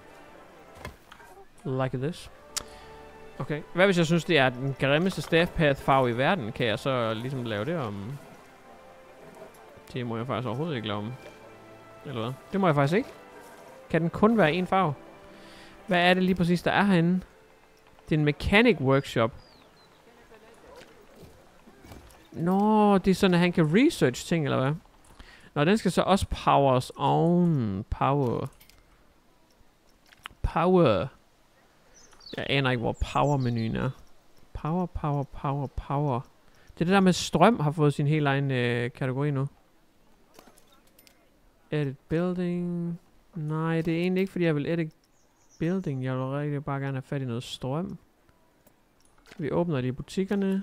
Like this. Okay. Hvad hvis jeg synes, det er den grimmeste staff path farve i verden? Kan jeg så ligesom lave det om... Det må jeg faktisk overhovedet ikke lave om. Eller hvad? Det må jeg faktisk ikke. Kan den kun være en farve? Hvad er det lige præcis, der er herinde? Det er en mechanic workshop. Nå, det er sådan, at han kan research ting, eller hvad? Nå, den skal så også powers on. Power. Power. Jeg aner ikke, hvor power-menuen er. Power, power, power, power. Det er det der med strøm, har fået sin helt egen øh, kategori nu. Edit building... Nej, det er egentlig ikke, fordi jeg vil edit building. Jeg vil rigtig bare gerne have fat i noget strøm. Vi åbner de i butikkerne.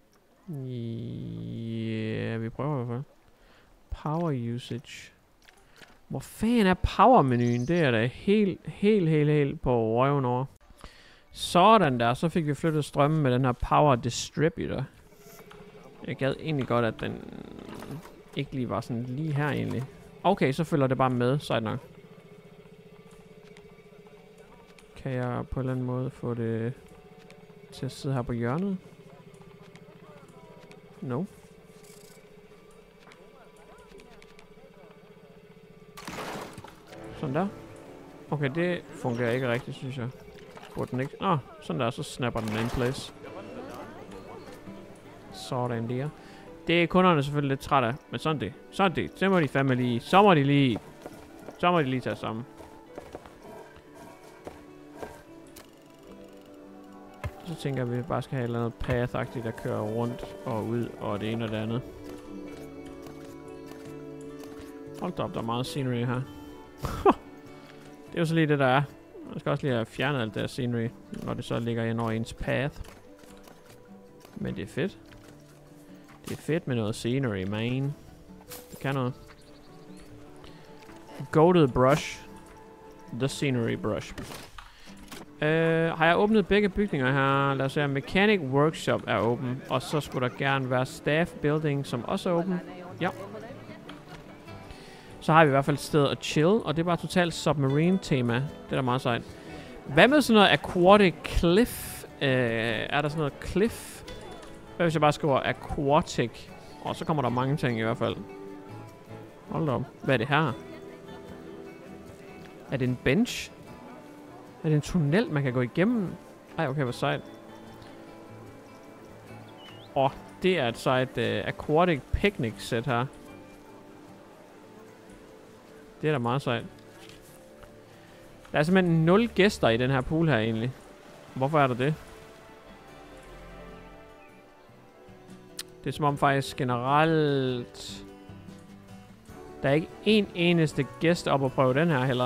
Ja, yeah, vi prøver i hvert fald. Power usage. Hvor fanden er power-menuen? Det er da helt, helt, helt, helt på røven over. Sådan der, så fik vi flyttet strømmen med den her power distributor. Jeg gad egentlig godt, at den ikke lige var sådan lige her egentlig. Okay, så følger det bare med, sejt nok. Kan jeg på en eller anden måde få det til at sidde her på hjørnet? No. Sådan der. Okay, det fungerer ikke rigtigt, synes jeg. Burde den ikke? Åh, sådan der, så snapper den in place. Sådan der. Det er kunderne selvfølgelig lidt trætte af, men sådan det. Sådan det. Så må de fandme lige. Så må de lige. Så må de lige tage sammen. Så tænker jeg, at vi bare skal have et eller andet path-agtigt, der kører rundt og ud og det ene og det andet. Hold da op, der er meget scenery her. Det er jo så lige det, der er. Man skal også lige have fjernet alt det her scenery, når det så ligger ind over ens path. Men det er fedt. Det er fedt med noget scenery, man. Det kan noget. Go to the brush. The scenery brush. Uh, har jeg åbnet begge bygninger her? Lad os se, Mechanic Workshop er åben. Og så skulle der gerne være Staff Building, som også er åben. Ja. Så har vi i hvert fald et sted at chill. Og det er bare totalt submarine tema. Det er da meget sejt. Hvad med sådan noget aquatic cliff? Uh, er der sådan noget cliff? Hvad hvis jeg bare skriver aquatic? Og så kommer der mange ting i hvert fald. Hold da op. Hvad er det her? Er det en bench? Er det en tunnel, man kan gå igennem? Ej, okay, hvor sejt. Åh, oh, det er et sejt uh, aquatic picnic set her. Det er da meget sejt. Der er simpelthen nul gæster i den her pool her egentlig. Hvorfor er der det? Det er som om faktisk generelt... Der er ikke en eneste gæst op at prøve den her heller.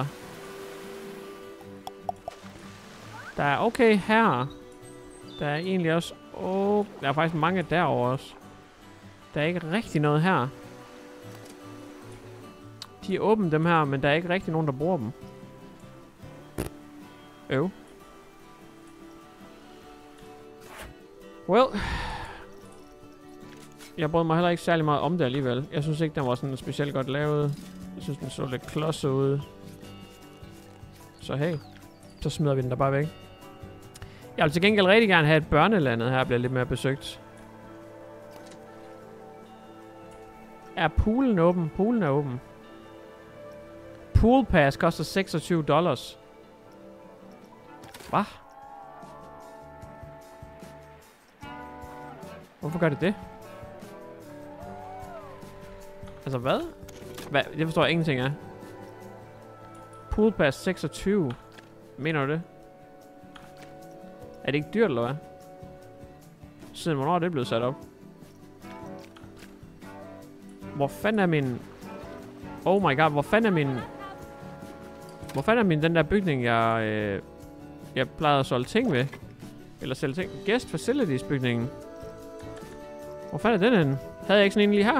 Der er okay her. Der er egentlig også... Oh, der er faktisk mange derovre også. Der er ikke rigtig noget her. De er åbne dem her, men der er ikke rigtig nogen, der bruger dem. Øv. Well. Jeg brød mig heller ikke særlig meget om det alligevel. Jeg synes ikke, den var sådan specielt godt lavet. Jeg synes, den så lidt klodset ud. Så hey. Så smider vi den der bare væk. Jeg vil til gengæld rigtig gerne have, at børnelandet her bliver lidt mere besøgt. Er poolen åben? Poolen er åben. Pool pass koster seksogtyve dollars. Hvad? Hvorfor gør det det? Altså hvad? Hvad? Jeg forstår ingenting af. Pool pass seksogtyve. Mener du det? Er det ikke dyrt, eller hvad? Siden hvornår er det blevet sat op? Hvor fanden er min... Oh my god, hvor fanden er min... Hvor fanden er min den der bygning, jeg... Øh, jeg plejede at solge ting ved? Eller sælge ting? Guest Facilities bygningen. Hvor fanden er den henne? Havde jeg ikke sådan en lige her?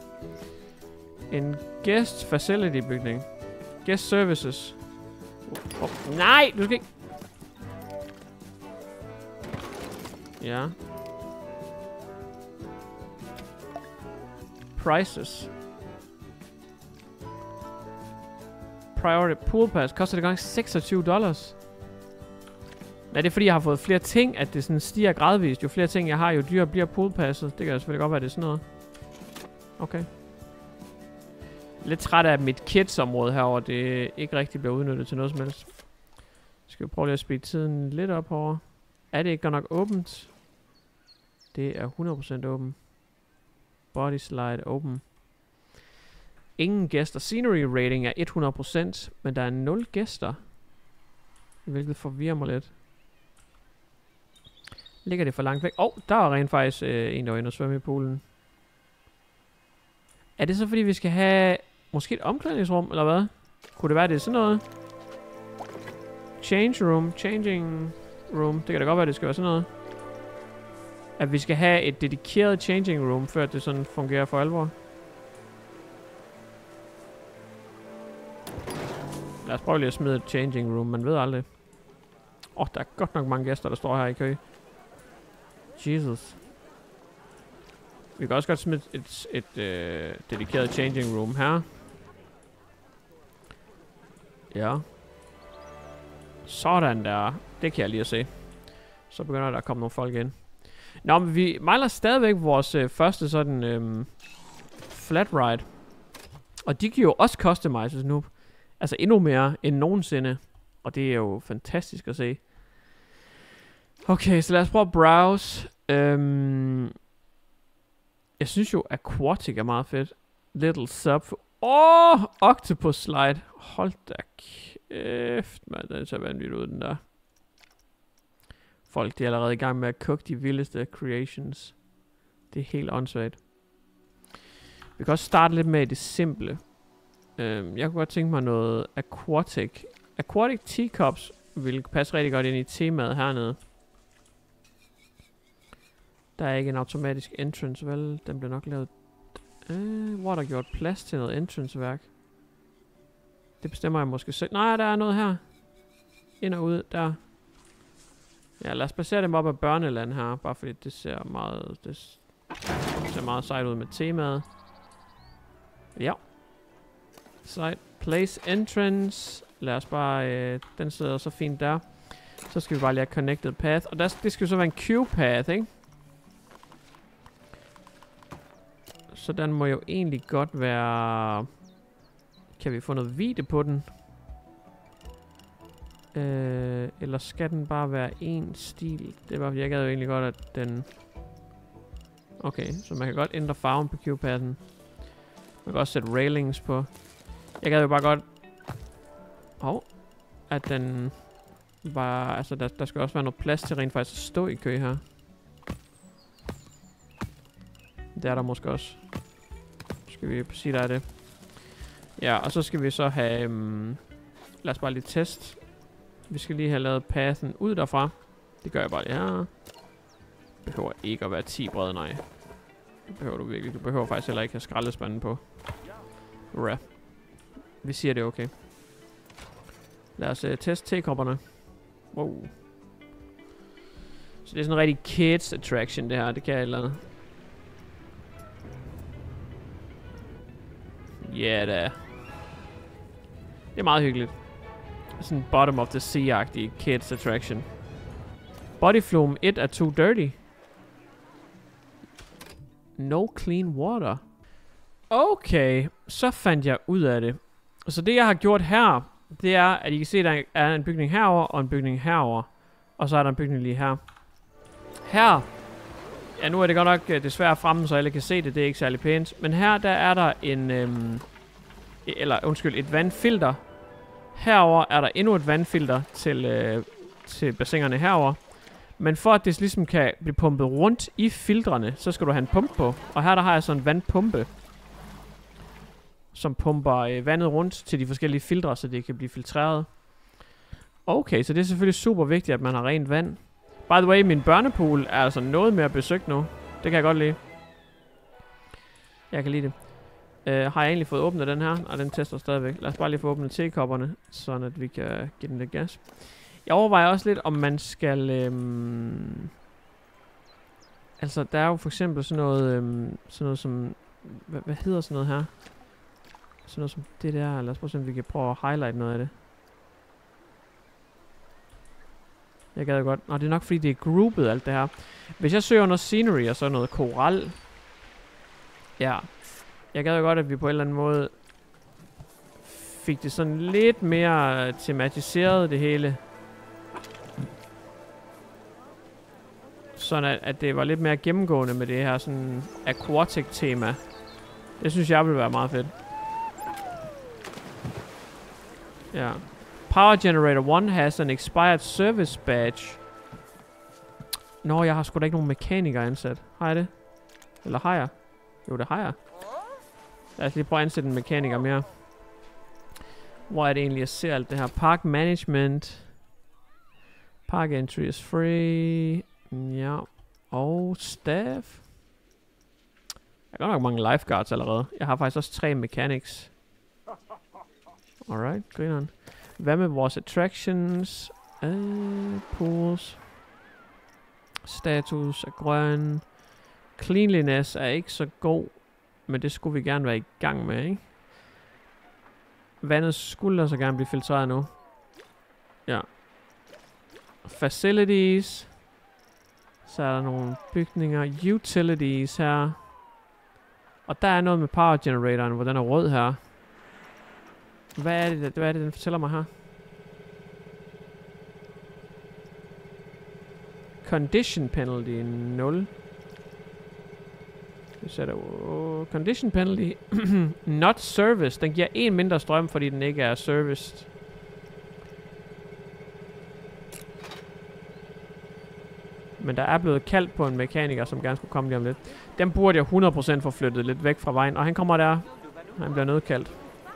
En Guest Facility bygning. Guest Services. Oh, oh, nej, du skal ikke... Ja. Prices. Priority Pool Pass. Koster det gang seksogtyve dollars. Nej, det er fordi, jeg har fået flere ting, at det sådan stiger gradvist. Jo flere ting jeg har, jo dyrere bliver Pool Passet. Det kan selvfølgelig godt være, det er sådan noget. Okay. Lidt træt af, at mit kids-område herovre, det ikke rigtig bliver udnyttet til noget som helst. Skal vi prøve lige at speede tiden lidt op herovre. Er det ikke godt nok åbent? Det er hundrede procent åben. Body slide open. Ingen gæster. Scenery rating er hundrede procent, men der er nul gæster. Hvilket forvirrer mig lidt. Ligger det for langt væk? Åh, oh, der er rent faktisk øh, en, der var inde og svømme i poolen. Er det så fordi, vi skal have måske et omklædningsrum, eller hvad? Kunne det være, det er sådan noget? Change room. Changing room. Det kan da godt være, det skal være sådan noget. At vi skal have et dedikeret changing room, før det sådan fungerer for alvor. Lad os prøve lige at smide et changing room, man ved aldrig. Åh, oh, der er godt nok mange gæster, der står her i kø. Jesus. Vi kan også godt smide et, et, et øh, dedikeret changing room her. Ja. Sådan der. Det kan jeg lige at se. Så begynder der at komme nogle folk ind. Nå, men vi mangler stadigvæk vores øh, første sådan øh, flat ride. Og de kan jo også customizes nu. Altså endnu mere end nogensinde. Og det er jo fantastisk at se. Okay, så lad os prøve at browse. Øhm, jeg synes jo, Aquatic er meget fedt. Little Sub. Åh, oh, Octopus Slide. Hold da kæft, mand. Den ser vanvittigt ud, den der. Folk, de er allerede i gang med at cook de vildeste creations. Det er helt åndssvagt. Vi kan også starte lidt med det simple. Øhm, jeg kunne godt tænke mig noget Aquatic. Aquatic teacups ville passe rigtig godt ind i temaet hernede. Der er ikke en automatisk entrance, vel? Den bliver nok lavet... Øh, hvor er der gjort plads til noget entrance-værk? Det bestemmer jeg måske selv. Nej, der er noget her. Ind og ud, der. Ja, lad os placere dem op af børneland her. Bare fordi det ser meget... Det ser meget sejt ud med temaet. Ja. Site. Place entrance. Lad os bare... Øh, den sidder så fint der. Så skal vi bare lige have connected path. Og der, det skal jo så være en queue path, ikke? Så den må jo egentlig godt være... Kan vi få noget hvide på den? Øh, eller skal den bare være en stil? Det var, jeg gad jo egentlig godt, at den... Okay, så man kan godt ændre farven på queue-padden. Man kan også sætte railings på. Jeg gad jo bare godt... Hov. At den... Bare... Altså, der, der skal også være noget plads til rent faktisk at stå i kø her. Det er der måske også. Skal vi sige, der er det. Ja, og så skal vi så have... Um, lad os bare lige teste. Vi skal lige have lavet pathen ud derfra. Det gør jeg bare lige her. Det behøver ikke at være ti bred, nej. Det behøver du virkelig. Du behøver faktisk heller ikke have skraldespanden på. Hurra. Vi siger det er okay. Lad os uh, teste tekopperne. Wow. Så det er sådan en rigtig kids attraction, det her. Det kan jeg et eller andet. Ja, yeah, det er. Det er meget hyggeligt. Sådan bottom of the sea-agtig kids attraction. Bodyflume et er too dirty. No clean water. Okay, så fandt jeg ud af det. Så det jeg har gjort her, det er, at I kan se, at der er en bygning herover og en bygning herover, og så er der en bygning lige her. Her, ja nu er det godt nok uh, desværre fremme, så alle kan se det, det er ikke særlig pænt. Men her, der er der en, øhm, eller undskyld, et vandfilter. Herover er der endnu et vandfilter til, øh, til bassinerne herover. Men for at det ligesom kan blive pumpet rundt i filtrene, så skal du have en pumpe på. Og her der har jeg sådan en vandpumpe, som pumper øh, vandet rundt til de forskellige filtre, så det kan blive filtreret. Okay, så det er selvfølgelig super vigtigt, at man har rent vand. By the way, min børnepool er altså noget mere besøgt nu. Det kan jeg godt lide. Jeg kan lide det. Uh, har jeg egentlig fået åbnet den her? Og den tester stadigvæk. Lad os bare lige få åbnet tekopperne, sådan at vi kan give den lidt gas. Jeg overvejer også lidt, om man skal... Øhm, altså, der er jo for eksempel sådan noget, øhm, sådan noget som... Hvad, hvad hedder sådan noget her? Sådan noget som det der. Lad os prøve at se, om vi kan prøve at highlight noget af det. Jeg gad godt. Nå, det er nok fordi, det er groupet alt det her. Hvis jeg søger noget scenery og så noget koral... Ja... Jeg gad jo godt, at vi på en eller anden måde fik det sådan lidt mere tematiseret, det hele. Sådan at, at det var lidt mere gennemgående med det her sådan aquatic tema. Det synes jeg ville være meget fedt. Ja. Power Generator et has an expired service badge. Nå, jeg har sgu da ikke nogen mekaniker ansat. Har jeg det? Eller har jeg? Jo, det har jeg. Lad os lige prøve at ansætte en mekaniker mere. Hvor er det egentlig, jeg ser alt det her? Park management. Park entry is free. Ja. Og staff. Jeg har godt nok mange lifeguards allerede. Jeg har faktisk også tre mechanics. Alright, grineren. Hvad med vores attractions? Uh, pools. Status er grøn. Cleanliness er ikke så god. Men det skulle vi gerne være i gang med, ikke? Vandet skulle så gerne blive filtreret nu. Ja. Facilities. Så er der nogle bygninger. Utilities her. Og der er noget med power generatoren, hvor den er rød her. Hvad er det, hvad er det den fortæller mig her? Condition penalty nul. Vi sætter uh, condition penalty not serviced. Den giver en mindre strøm, fordi den ikke er serviced. Men der er blevet kaldt på en mekaniker, som gerne skulle komme lige om lidt. Den burde jeg hundrede procent få flyttet lidt væk fra vejen. Og han kommer der. Han bliver nødkaldt.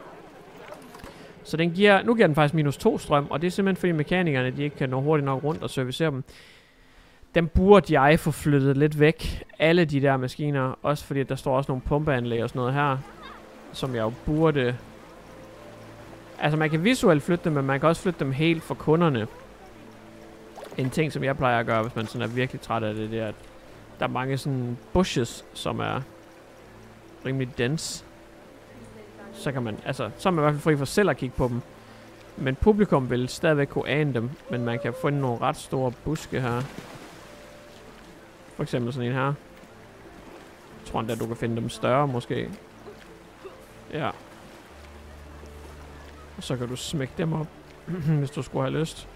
Så den giver, nu giver den faktisk minus to strøm. Og det er simpelthen fordi mekanikerne, de ikke kan nå hurtigt nok rundt og servicere dem. Den burde jeg få flyttet lidt væk. Alle de der maskiner. Også fordi der står også nogle pumpeanlæg og sådan noget her. Som jeg jo burde... Altså man kan visuelt flytte dem, men man kan også flytte dem helt for kunderne. En ting, som jeg plejer at gøre, hvis man sådan er virkelig træt af det, det er, at der er mange sådan bushes, som er rimelig dense. Så kan man, altså, så er man i hvert fald fri for selv at kigge på dem. Men publikum vil stadigvæk kunne ane dem, men man kan finde nogle ret store buske her. For eksempel sådan en her. Jeg tror endda, du kan finde dem større, måske. Ja. Og så kan du smække dem op, hvis du skulle have lyst.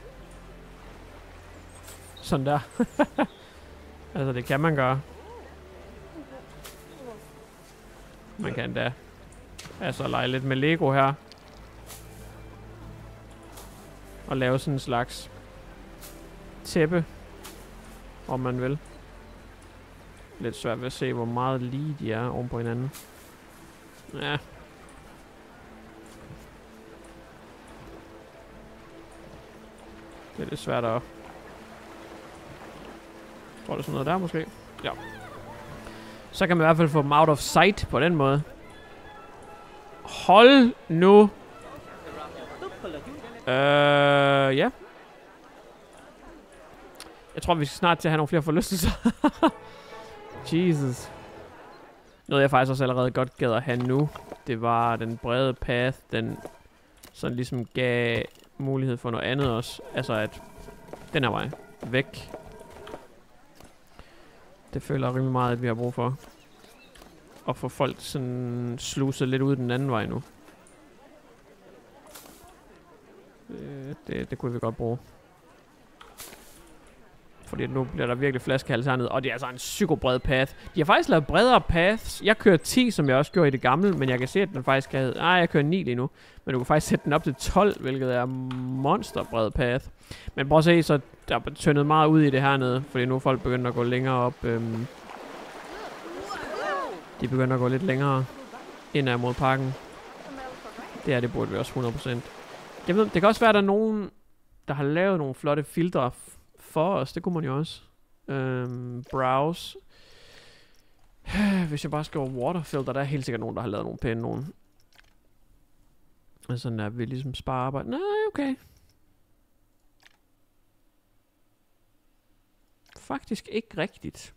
Sådan der. Altså, det kan man gøre. Man kan da altså lege lidt med Lego her. Og lave sådan en slags tæppe, om man vil. Lidt svært ved at se, hvor meget lige de er oven på hinanden. Ja. Det er lidt svært at... Tror det er sådan noget der måske? Ja. Så kan man i hvert fald få dem out of sight på den måde. Hold nu. Øh, ja. Jeg tror, vi skal snart til at have nogle flere forlystelser. Jesus. Noget jeg faktisk også allerede godt gad at have nu, det var den brede path, den sådan ligesom gav mulighed for noget andet også. Altså at den her vej væk. Det føler jeg rimelig meget, at vi har brug for. Og få folk sådan sluset lidt ud den anden vej nu. Det, det, det kunne vi godt bruge. Fordi nu bliver der virkelig flaskehals hernede. Og det er altså en psykobred path. De har faktisk lavet bredere paths. Jeg kører ti, som jeg også gjorde i det gamle. Men jeg kan se, at den faktisk kan... Nej, jeg kører ni lige nu. Men du kan faktisk sætte den op til tolv, hvilket er monsterbred path. Men prøv at se, så der er tyndet meget ud i det hernede. Fordi nu er folk begyndt at gå længere op. Øhm, de begynder at gå lidt længere indad mod parken. Det er det burde vi også hundrede procent. Jeg ved, det kan også være, at der er nogen, der har lavet nogle flotte filtre for os. Det kunne man jo også. Øhm, browse. Hvis jeg bare skriver waterfilter, der er helt sikkert nogen, der har lavet nogle pæne nogen. Og sådan at vi ligesom sparer arbejde. Nej, okay. Faktisk ikke rigtigt.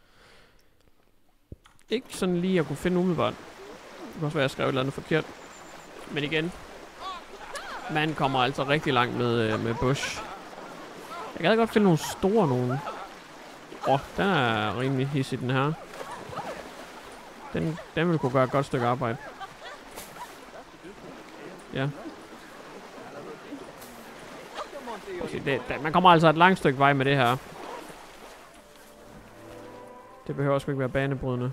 Ikke sådan lige at kunne finde umiddelbart. Det kan også være, at jeg skrev et eller andet forkert. Men igen. Man kommer altså rigtig langt med, øh, med bush. Jeg kan godt finde nogle store nogen. Åh, oh, den er rimelig hissig, den her. Den, den vil kunne gøre et godt stykke arbejde. Ja. Okay, det, det, man kommer altså et langt stykke vej med det her. Det behøver også ikke være banebrydende.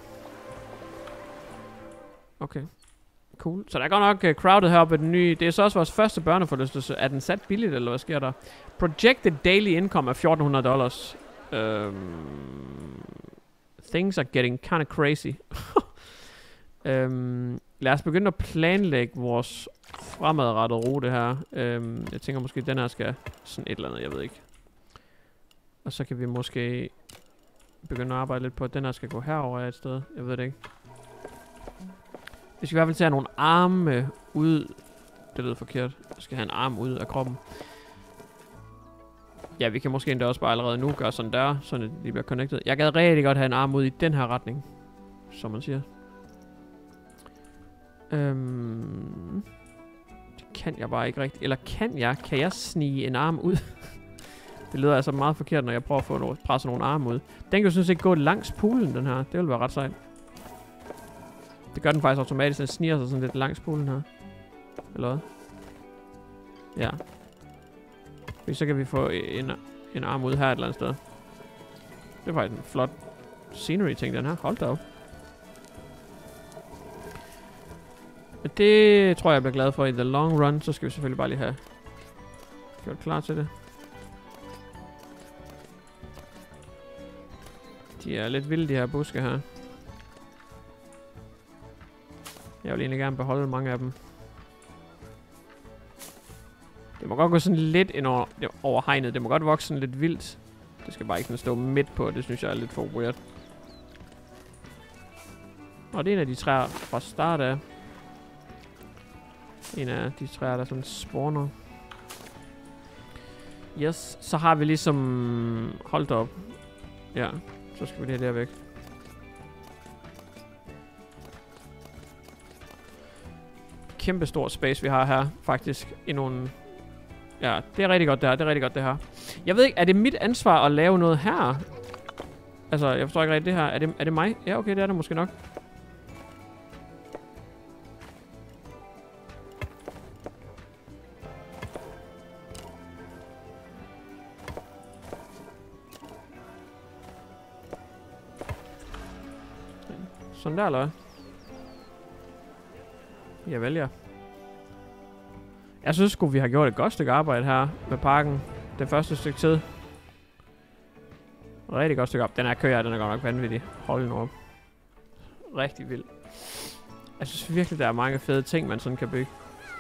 Okay. Cool. Så der er godt nok uh, crowded heroppe ved den nye. Det er så også vores første børneforlystelse. Er den sat billigt, eller hvad sker der? Projected daily income er fjorten hundrede dollars. Um, things are getting kind of crazy. um, lad os begynde at planlægge vores fremadrettede rute her. Um, jeg tænker måske, at den her skal sådan et eller andet, jeg ved ikke. Og så kan vi måske begynde at arbejde lidt på, at den her skal gå herover et sted. Jeg ved det ikke. Vi skal i hvert fald tage nogle arme ud det lyder forkert. Jeg skal have en arm ud af kroppen. Ja, vi kan måske endda også bare allerede nu gøre sådan der, så de bliver connected. Jeg gad rigtig godt have en arm ud i den her retning, som man siger. Øhm, det kan jeg bare ikke rigtigt. Eller kan jeg? Kan jeg snige en arm ud? Det lyder altså meget forkert, når jeg prøver at få noget, presse nogle arme ud. Den kan jo sådan set gå langs poolen, den her. Det vil være ret sejt. Det gør den faktisk automatisk. Den sniger sig sådan lidt langs poolen her. Eller hvad? Ja. Så kan vi få en, en arm ud her et eller andet sted. Det er faktisk en flot scenery ting, den her. Hold da op. Men det tror jeg, jeg bliver glad for i the long run. Så skal vi selvfølgelig bare lige have gjort klar til det. De er lidt vilde, de her buske her. Jeg vil egentlig gerne beholde mange af dem. Det må godt gå sådan lidt ind over, over hegnet. Det må godt vokse sådan lidt vildt. Det skal bare ikke sådan stå midt på. Det synes jeg er lidt for weird. Og det er en af de træer fra start af. En af de træer, der sådan spawner. Yes, så har vi ligesom holdt op. Ja, så skal vi det her der væk. Kæmpe stor space vi har her, faktisk, i nogle... Ja, det er rigtig godt det her, det er rigtig godt det her. Jeg ved ikke, er det mit ansvar at lave noget her? Altså, jeg forstår ikke rigtig det her. Er det, er det mig? Ja, okay, det er det måske nok. Sådan der, eller hvad? Jeg vælger. Jeg synes sgu, vi har gjort et godt stykke arbejde her med parken. Det første stykke tid. Rigtig godt stykke op. Den her køer, den er godt nok vanvittig. Hold nu op. Rigtig vild. Jeg synes virkelig, der er mange fede ting, man sådan kan bygge.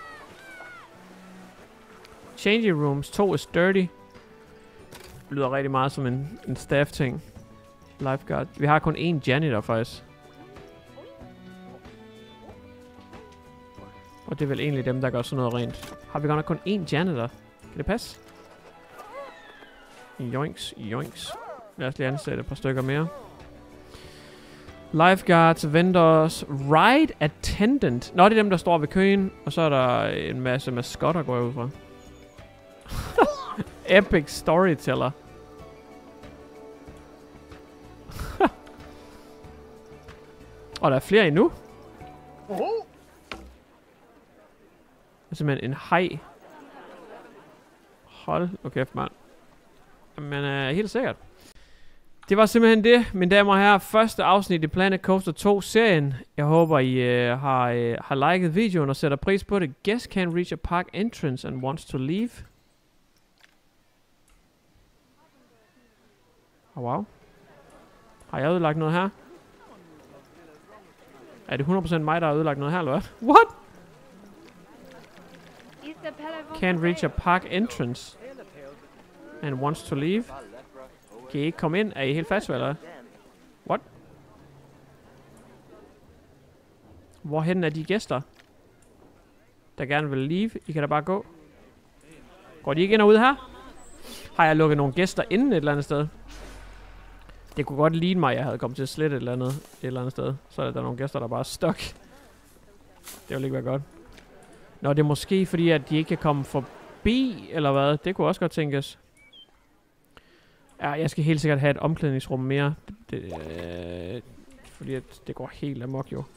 Changing rooms. To is dirty. Lyder rigtig meget som en, en staff ting. Lifeguard. Vi har kun én janitor faktisk. Og det er vel egentlig dem, der gør sådan noget rent. Har vi godt nok kun én janitor? Kan det passe? Joinks, joinks. Lad os lige ansætte et par stykker mere. Lifeguards, vendors, ride attendant. Nå, det er dem, der står ved køen. Og så er der en masse maskotter, går jeg ud fra. Epic storyteller. Og der er flere endnu. Det er simpelthen en haj. Hold nu kæft, mand. Men uh, helt sikkert. Det var simpelthen det, mine damer og herrer. Første afsnit i Planet Coaster to-serien. Jeg håber, I uh, har, uh, har liket videoen og sætter pris på det. Guest can reach a park entrance and wants to leave. Oh, wow. Har jeg ødelagt noget her? Er det hundrede procent mig, der har ødelagt noget her, eller hvad? What? Can't reach a park entrance and wants to leave. Kan I ikke komme ind? Er I helt fast, eller? What? Hvorhen er de gæster, der gerne vil leave? I kan da bare gå. Går de ikke ind og ud her? Har jeg lukket nogle gæster inden et eller andet sted? Det kunne godt ligne mig, at jeg havde kommet til at slette et eller andet, et eller andet sted. Så er der nogle gæster, der bare er stuck. Det ville ikke være godt. Nå, det er måske fordi, at de ikke kan komme forbi, eller hvad? Det kunne også godt tænkes. Ja, jeg skal helt sikkert have et omklædningsrum mere. Det, det, øh, fordi at det går helt amok, jo.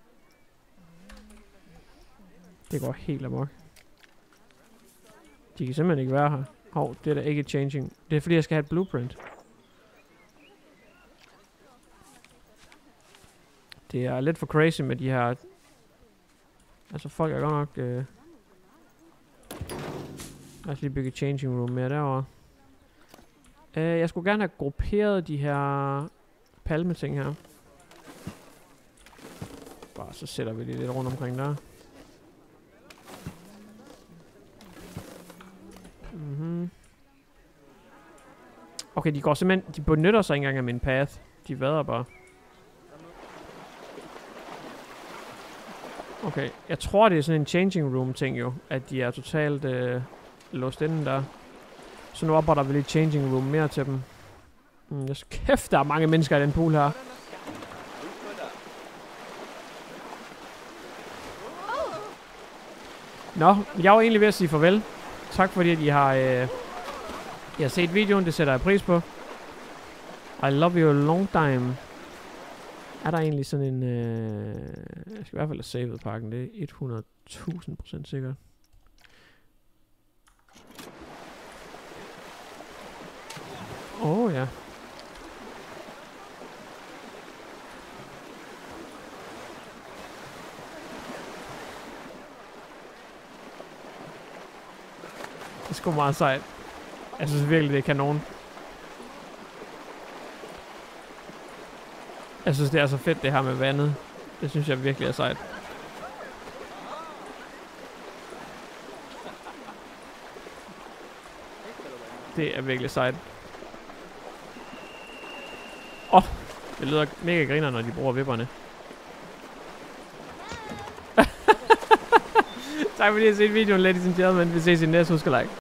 Det går helt amok. De kan simpelthen ikke være her. Hov, det er da ikke changing. Det er fordi, jeg skal have et blueprint. Det er lidt for crazy med de her... Altså, folk er godt nok... Øh Lad os lige bygge changing room mere derovre. Uh, jeg skulle gerne have grupperet de her palmeting her. Bare så sætter vi det lidt rundt omkring der. Mhm. Okay, de går simpelthen... De benytter sig ikke engang af min path. De vader bare. Okay. Okay, jeg tror det er sådan en changing room ting jo, at de er totalt øh, låst inden der. Så nu opretter vi lige changing room mere til dem. Mm, jeg kæft, der er mange mennesker i den pool her. Nå, jeg var egentlig ved at sige farvel. Tak fordi at I har, øh, I har set videoen, det sætter jeg pris på. I love you a long time. Er der egentlig sådan en... Øh, jeg skal i hvert fald have savet pakken, det er hundrede tusind procent sikkert. Åh oh, ja. Det er sgu meget sejt. Jeg synes virkelig, det er kanon. Jeg synes, det er så fedt, det her med vandet. Det synes jeg virkelig er sejt. Det er virkelig sejt. Åh, oh, det lyder mega griner, når de bruger vipperne. Tak fordi I har set videoen, ladies and gentlemen. Vi ses i næste. Husk at like.